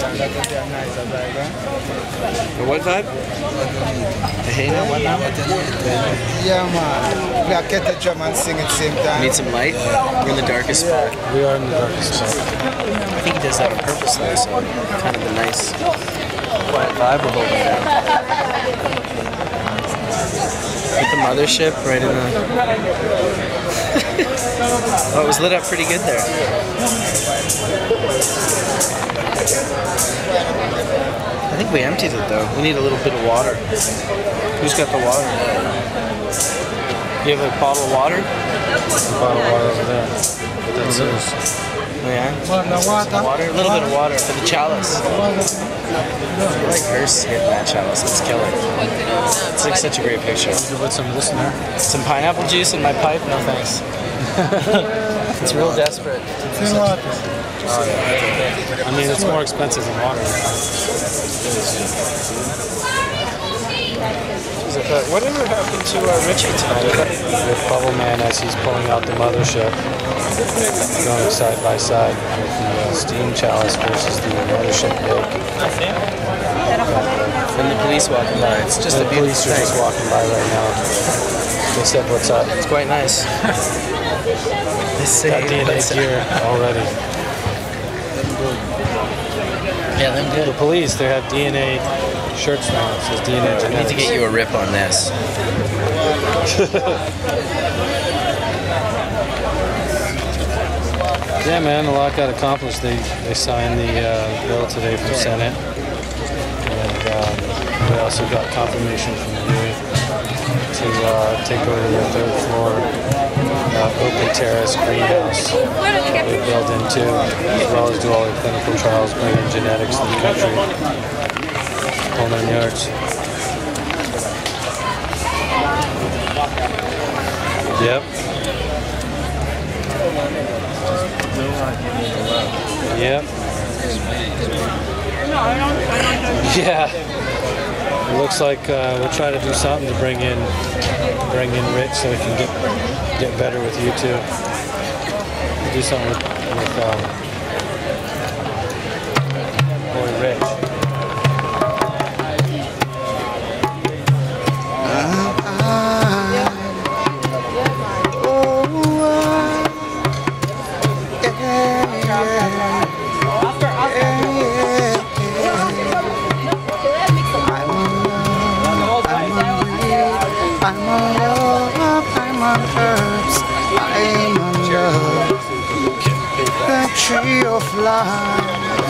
What vibe? Tahina, what now? Yeah, man. We are get the drum and sing at the same time. Need some light? We're in the darkest spot. We are in the darkest spot. I think he does that on purpose though, so kind of a nice quiet vibe we're holding down. With the mothership right in the Oh, it was lit up pretty good there. I think we emptied it though. We need a little bit of water. Who's got the water? You have a bottle of water? A bottle of water over there. That's yours. Oh yeah? Water? A little bit of water for the chalice. I feel like Hearst hit that chalice. Let's kill it. It's like such a great picture. You put some of this in there? Some pineapple juice in my pipe? No thanks. It's real desperate. I mean, it's more expensive than water. Whatever happened to Richie tonight? With Bubble Man as he's pulling out the Mothership, going side by side with the steam chalice versus the Mothership bake. And the police walking by. It's just the a police are just walking by right now. They said, "What's up?" It's quite nice. They say got DNA gear already. Yeah, them good. The police, they have DNA shirts now. It says DNA genetics. I need to get you a rip on this. Yeah, man, a lot got accomplished. They signed the bill today from the Senate. And we also got confirmation from you to take over the third floor open terrace greenhouse they build into, as well as do all the clinical trials, bring in genetics to the country. Whole 9 yards. Yep. Yep. Yeah. It looks like we'll try to do something to bring in Rich so we can get better with you too. We'll do something with boy Rich. Tree of life,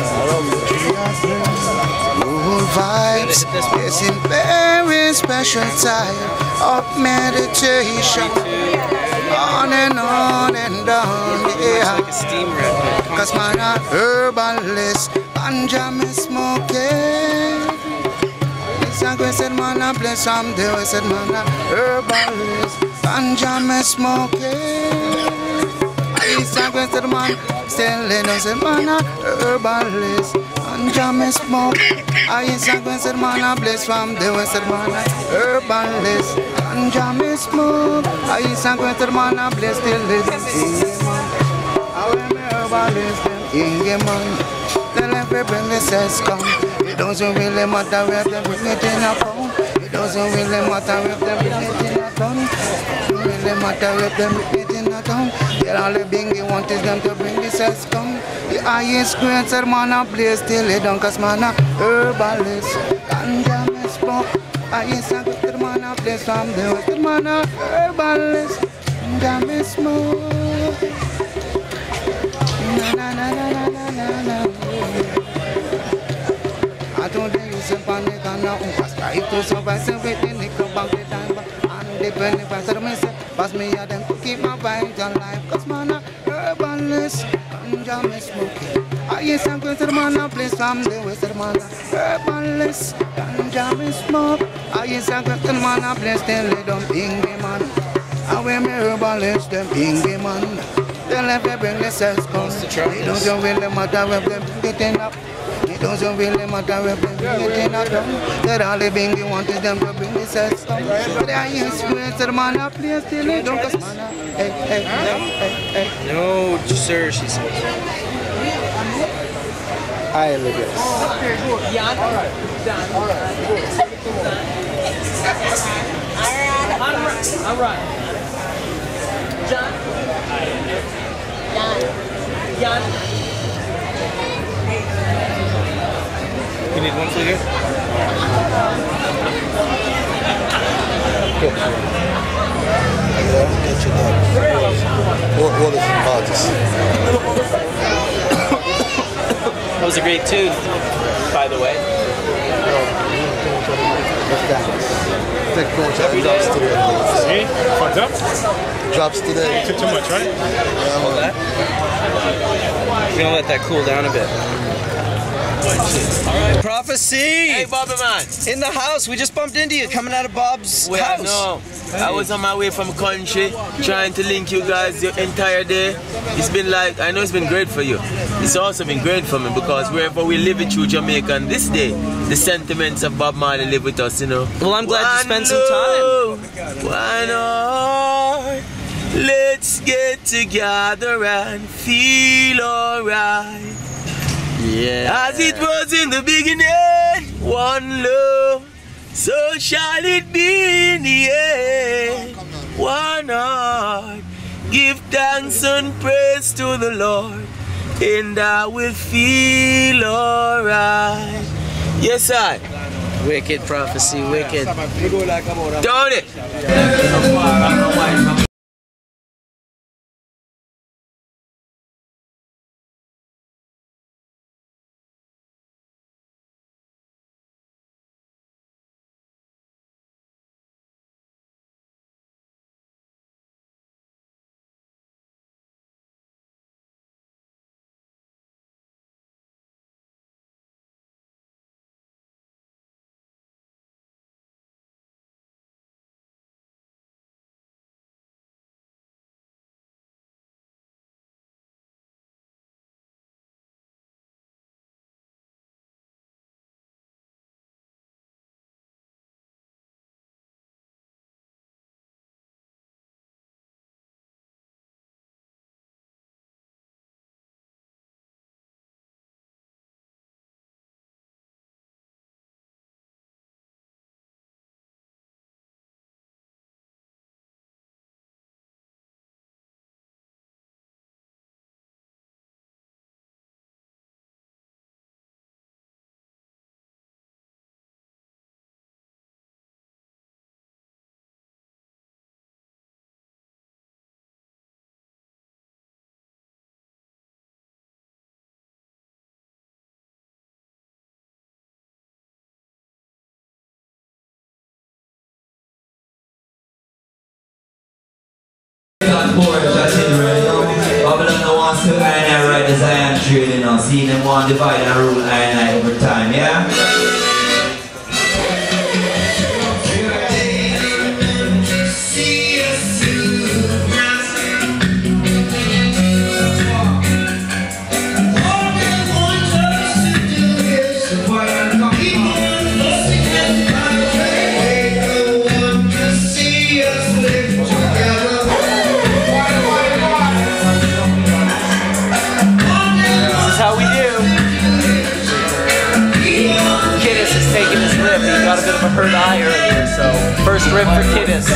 moon vibes, it's in very special time of meditation, on and on, yeah. Cause man a herbalist, ganja me smoking. It's a great said man a bless someday, we said man a herbalist, ganja me smoking. It's a great said man. Still in us man a herbalist and jam me smoke. I is a blessed man a bless from the western man a herbalist and jam me smoke. I is a blessed man a bless till the man. I am a herbalist in the man. Tell every bring the says come. It doesn't really matter where they bring it in a pound. It doesn't really matter if they bring it in a ton. It doesn't really matter if they bring it in a town. They're all the thing they want is them to bring the says come. The highest grades are man a place till they don't cause man a herbalist. Ganja me smoke. Highest grades man a place from the western man a herbalist. Ganja me smoke. Na na na na na na na. I don't think you say panic and now if to survive with the nickel bank the time and the penny pastor me say pass me a them to keep my vibes alive cause man a herbalist ganja me smoking. I yes I'm going to man a place from the western man a herbalist ganja me smoke. I yes I'm going to man a place till they don't ping me man. I wear me herbalist them ping me man. Tell them to bring the cells come. It doesn't really matter if them getting up. It doesn't really matter if them getting up. That all the thing you want is them to bring the cells come. But I use friends that man a place till they don't cause man a hey. No, sir, she said. I look at All right. John. Jan. You need one fleeter? Good. What is the artist? That was a great tune, by the way. Drops today. See? Fucked up? Drops today. Took too much, right? Hold that. We're gonna let that cool down a bit. Alright. Prophecy! Hey, Bobby man! In the house, we just bumped into you coming out of Bob's house. No, I was on my way from country trying to link you guys the entire day. It's been like, I know it's been great for you. It's also been great for me because wherever we live it through Jamaica on this day, the sentiments of Bob Marley live with us, you know. Well, I'm glad you spent some time. Why not? Let's get together and feel alright. Yeah. As it was in the beginning, one love, so shall it be in the end. One heart, give thanks and praise to the Lord, and I will feel alright. Yes, I. Wicked prophecy, wicked. Down it. Babylon wants to iron right as I am trading now. Seeing them want divide and rule iron over time, yeah? Got a bit of a hurt eye earlier, so first rib for Kiddus.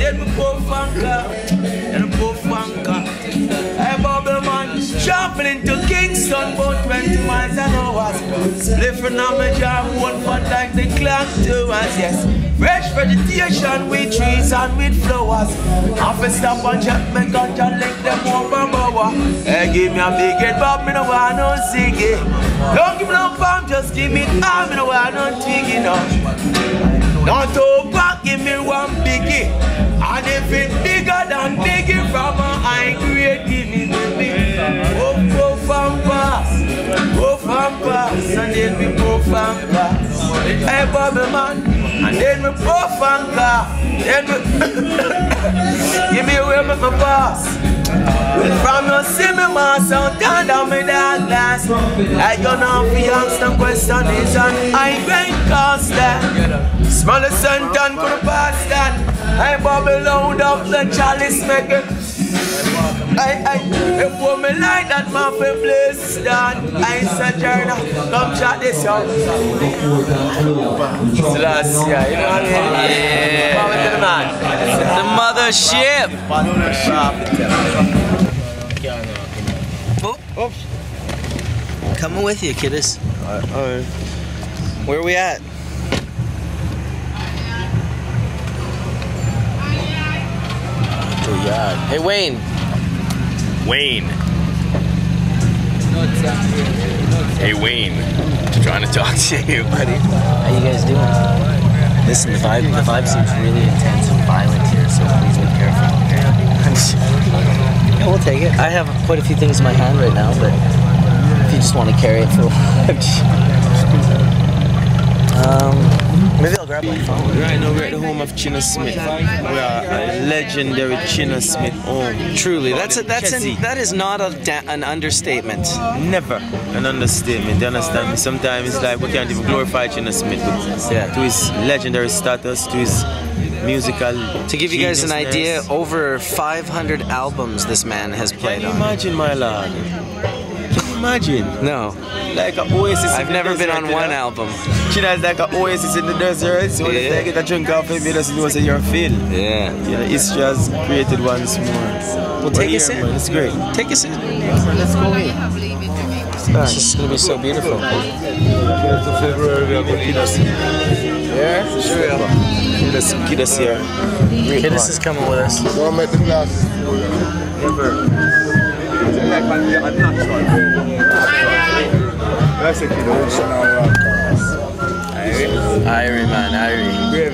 then we puff and cough, then we puff and cough. Hey, bubble man, sharpening to Kingston, about 20 miles an hour. Spliffing on my job, one foot like the clock to us, yes. Fresh vegetation with trees and with flowers. Half a stop and check me gun to link them over bower. Hey, give me a big head, but me no want no ciggy. Don't give me no palm, just give me arm, me no want no twiggy, no. Don't talk back, give me one biggie. And if it bigger than biggie from a high grade, give me the big. Puff and pass, and then we puff and pass. Hey, bubble man, and then we puff and pass. Then we give me away with my pass. From your see me mass out down down me dark glass. I don't know if you ask the question is an I great cost that. Smaller sentence could pass that. I bubble load up the chalice make it. If me like that man for bliss that I said journal, come chat this out. Last year, you know what I mean? The mothership. Oh. Coming with you, Kiddus. Where are we at? Hey, Wayne. Hey, Wayne. Trying to talk to you, buddy. How you guys doing? Listen, the vibe seems really intense and violent here, so please be careful. Yeah, we'll take it. I have quite a few things in my hand right now, but if you just want to carry it for a while. Maybe I'll grab my phone. Right now we're at the home of Chinna Smith. We are a legendary Chinna Smith home. Truly, that is not an understatement. Never an understatement. You understand me? Sometimes it's like we can't even glorify Chinna Smith to his legendary status, to his musical. To give you guys an idea, over 500 albums this man has played on. Can you imagine, my lord? Can you imagine? No. Like an oasis. I've never been on one album. Chinna is like an oasis in the desert. So if they get a drink off him, you just know that you're filled. Yeah. You know, history has created once more. Well, take us in. It's great. Take us in. Let's go in. It's just going to be so beautiful. Yeah? Sure. Kiddus here. Kiddus is coming with us. Don't make the glasses. Never. That's a Kiddus. Irie, man, Irie.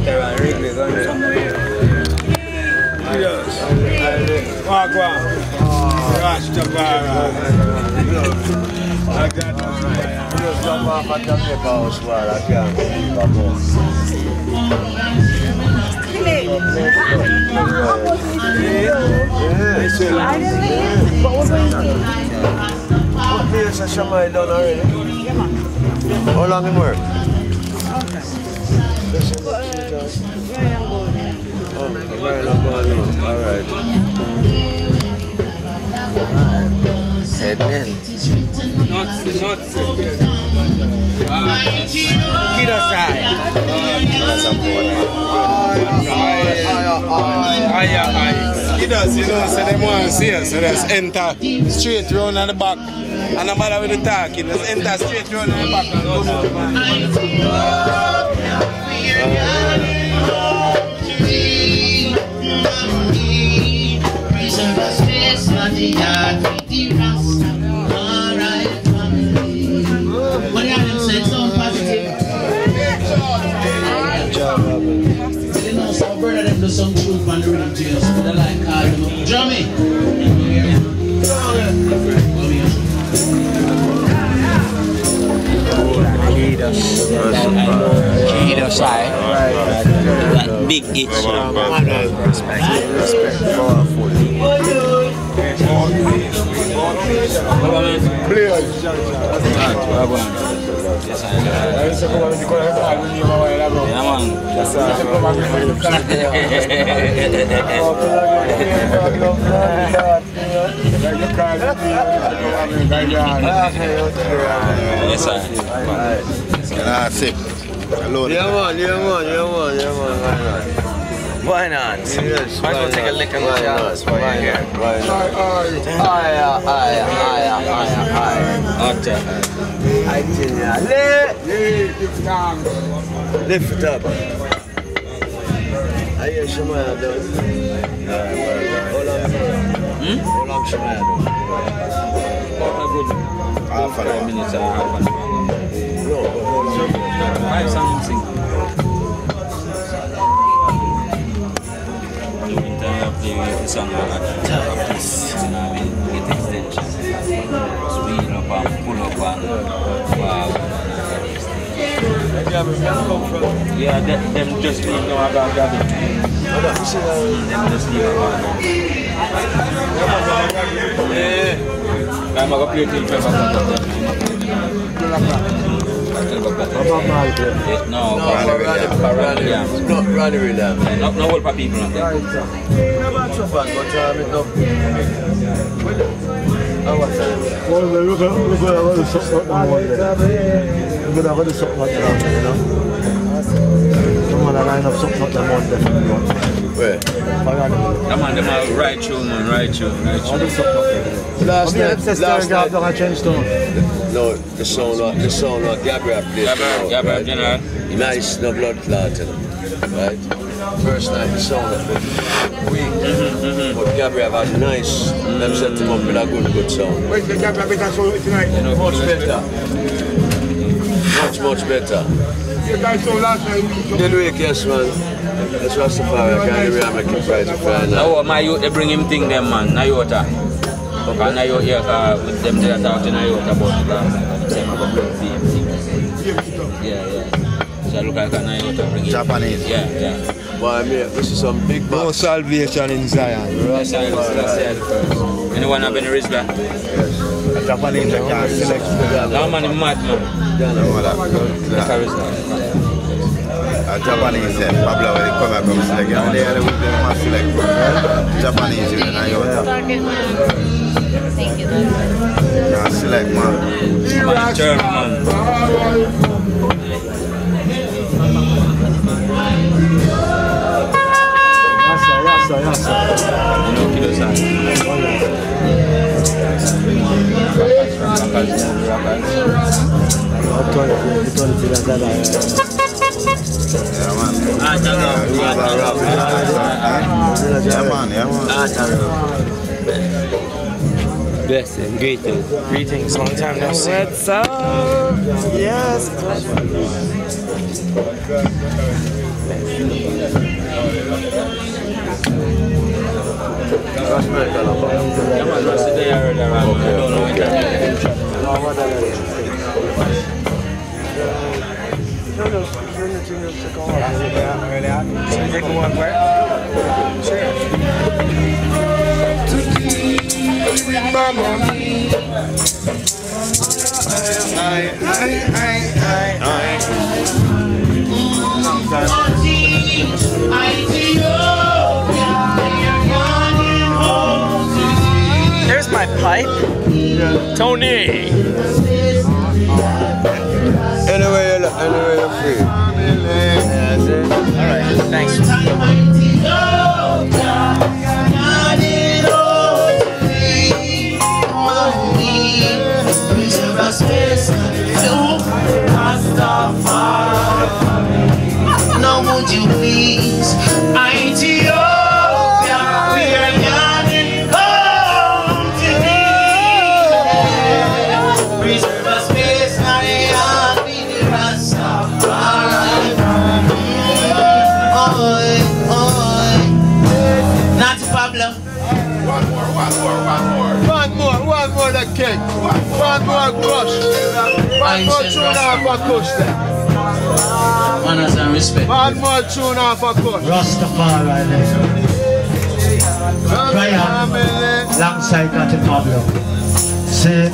How long it work? Alright. Heading in. Kiddus I. Kiddus, you know, so they want to see us, so let's enter straight round on the back. And no matter with the talking, let's enter straight round on the back and go some truth on the rhythm to you, so they like Drummy. Kiddus I. That big itch. Yes, sir. That's it. Yeah, man. Why not? Yes, might as well take a lick on the chalice while you're here. Why not? I tell ya, lift it up. I hear Shemaya does. How long Shemaya does? About a good half an hour. minutes or half an hour. No, 5 something. Play the song get extension. Speed up and pull up and yeah, them just leave now about Gavin. Them just leave about I'm going to play till 12 o'clock. No, Ronnie Williams. No whole for people on there. Well, we're going to something like that. We're going to something like that, you know. Come on, I line up something like that Monday. Where? Come on, them are right through, man, right through. Last night, no, the sound of Gabriel played. Gabriel General. Nice, no blood clotting, right? First night, the sound of weak, but Gabriel was nice. Them set him up with a good sound. Where's the Gabriel tonight? Much better. Much better. You guys saw last night. Did we, yes, man? That's Rastafari. I can't even make it price to find out. No, my youth, they bring him thing, them, man. Nayota. Because Nayota here, with them, they are talking Nayota about the glass. Yeah. So look like a Nayota bring it. Japanese. Yeah. Boy, mate, this is some big box. No salvation in Zion. That's the first. Anyone have any risk there? Yes. A Japanese, I can't select. No, man, it's mad, man. A Japanese, Pablo, when they come back from select, and they are must select. Japanese, you know, Thank you. can't select, man. German. Yes, sir. You know, Kiddus I. Blessing, greetings, long time no see. What's up? Yes. There's my pipe. Tony. Anyway, you're free. Alright, thanks. Now would you please, Ethiopia, we are yearning home to thee. Preserve our space, now they are be the Rastafari. Not a problem. One more the cake. One more crush. One more tune off a kush there. Manners and respect. One more tune off a kush. Rastafari there. Brian, alongside Natty Pablo. Say,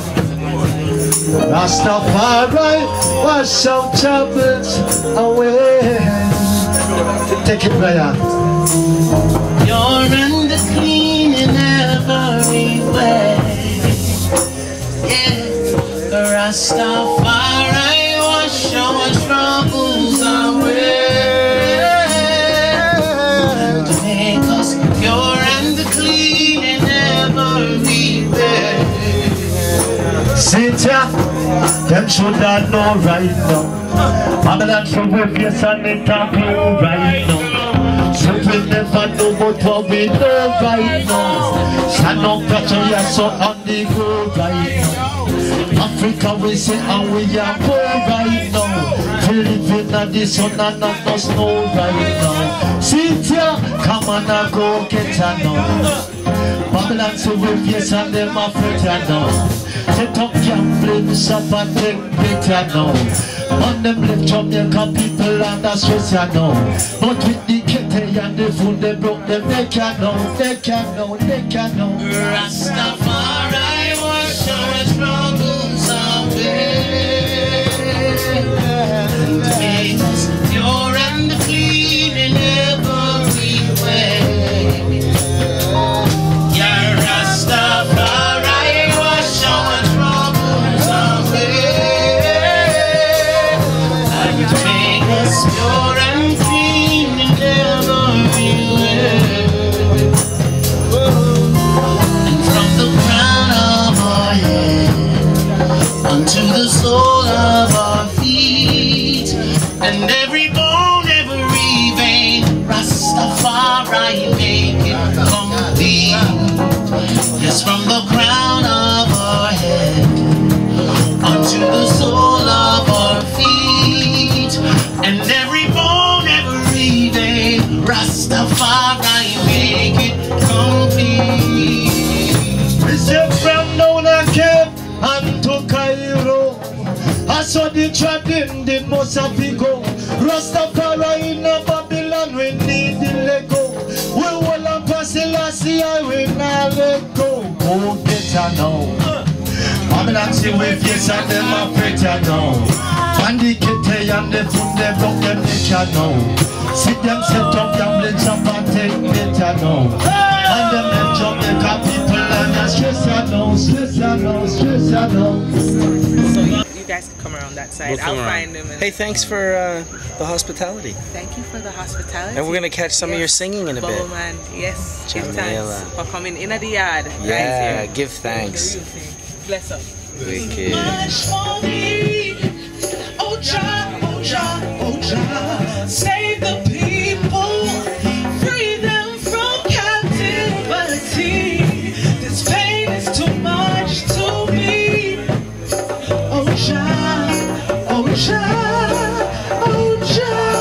Rastafari, wash some troubles away. Take it, Brian. You're in the clean in every way. Yeah, Rastafari, wash our troubles away. Babylon should not know right now. Babylon should wear face and it can blue right now. So we never know but what we know right now. Stand up, catch on your son on the go right now. Africa we say and we are poor right now. We live in the sun and not the snow right now. Cynthia, come on and go get her now. Babylon say we face and them afraid now. Set up gambling, shop and take better now. On them left Jamaica people and the stress ya know. But with the kettle and the food they broke them, they can't know, they can't know, they can't know. Rastafari wash our struggles away. Make us pure and clean in every way. Yeah, Rastafari wash our troubles away. Make us pure and clean in every way. And from the crown of our head unto the sole of our feet, and every bone, every vein, Rastafari make it complete. Yes, from the crown of our head unto the sole of our feet, and every bone, every vein, Rastafari make it complete. It's your friend down a Cape and to Cairo. I saw the trading, the most of it go. Rastafari in a Babylon, we need the Lego. We will have pass the last year, we not let go. Go get her now. Babylon say we face and them afraid ya now. And the kitty and the food they broke them they can know. See them set up gambling shop and take better now. And them left Jamaica people and they stress ya now, stress ya now, stress ya now. You guys can come around that side. We'll come I'll around. find them. Hey, thanks for the hospitality. Thank you for the hospitality. And we're gonna catch some of your singing in a bit. Man. Yes. Give Jamila. thanks for coming in at the yard. Yeah, Right here. give thanks. Bless up. Wicked. Oh Jah, oh Jah, oh Jah, save the people, free them from captivity. This pain is too much to me. Oh Jah, oh Jah, oh Jah.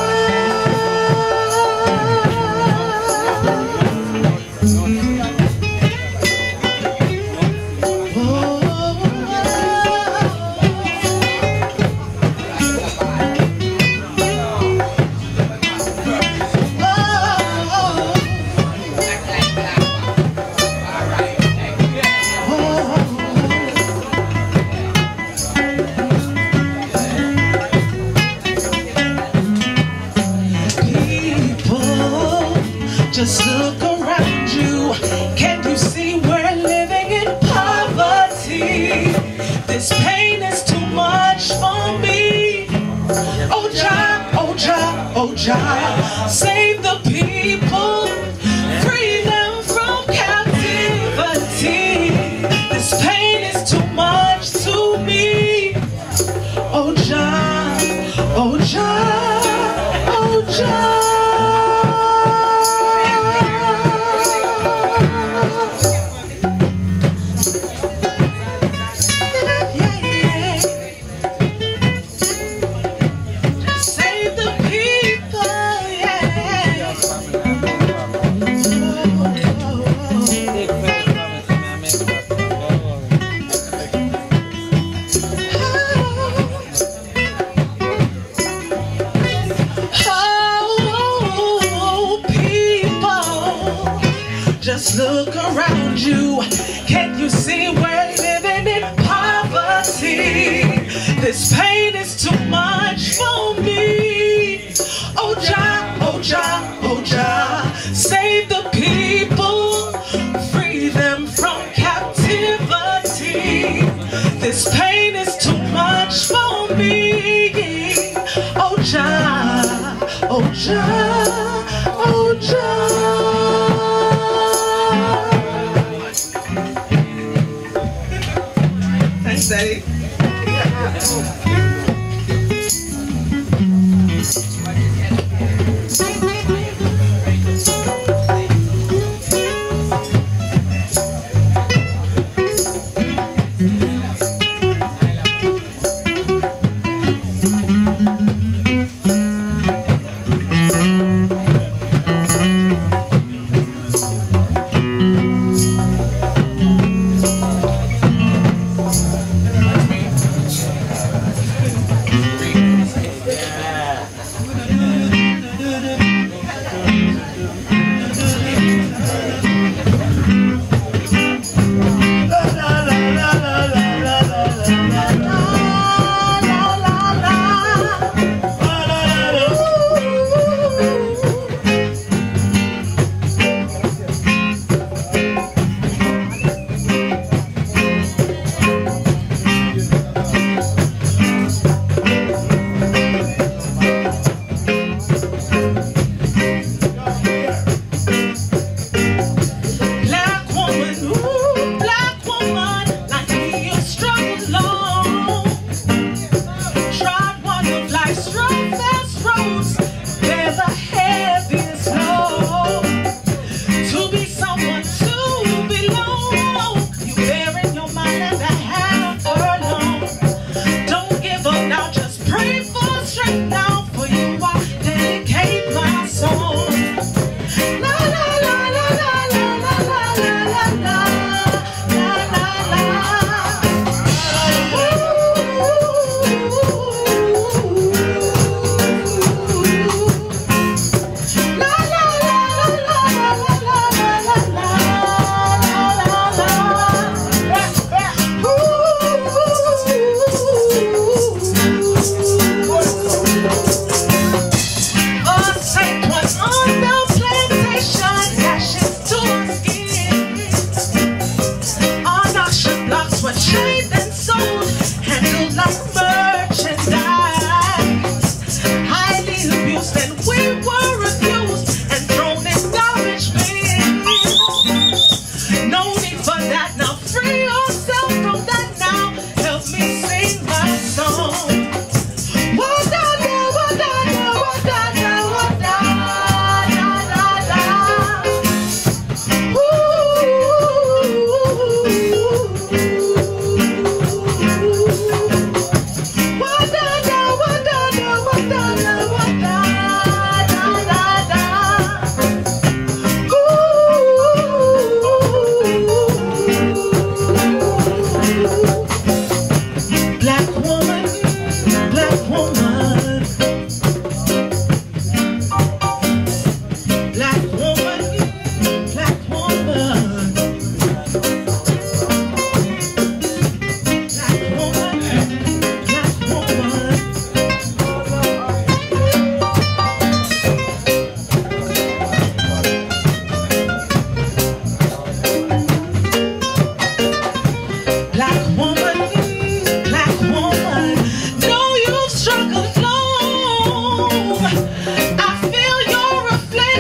Just look around you. Can you see we're living in poverty? This pain is too much for me. Oh Jah, oh Jah, oh Jah, save the people, free them from captivity. This pain is too much to me. Oh Jah, oh Jah, oh Jah. Just look around you. Can you see we're living in poverty? This pain is too much for me. Oh Jah, oh Jah, oh Jah, save the people, free them from captivity. This pain is too much for me. Oh Jah, oh Jah, oh Jah. Thanks, Daddy.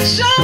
Shine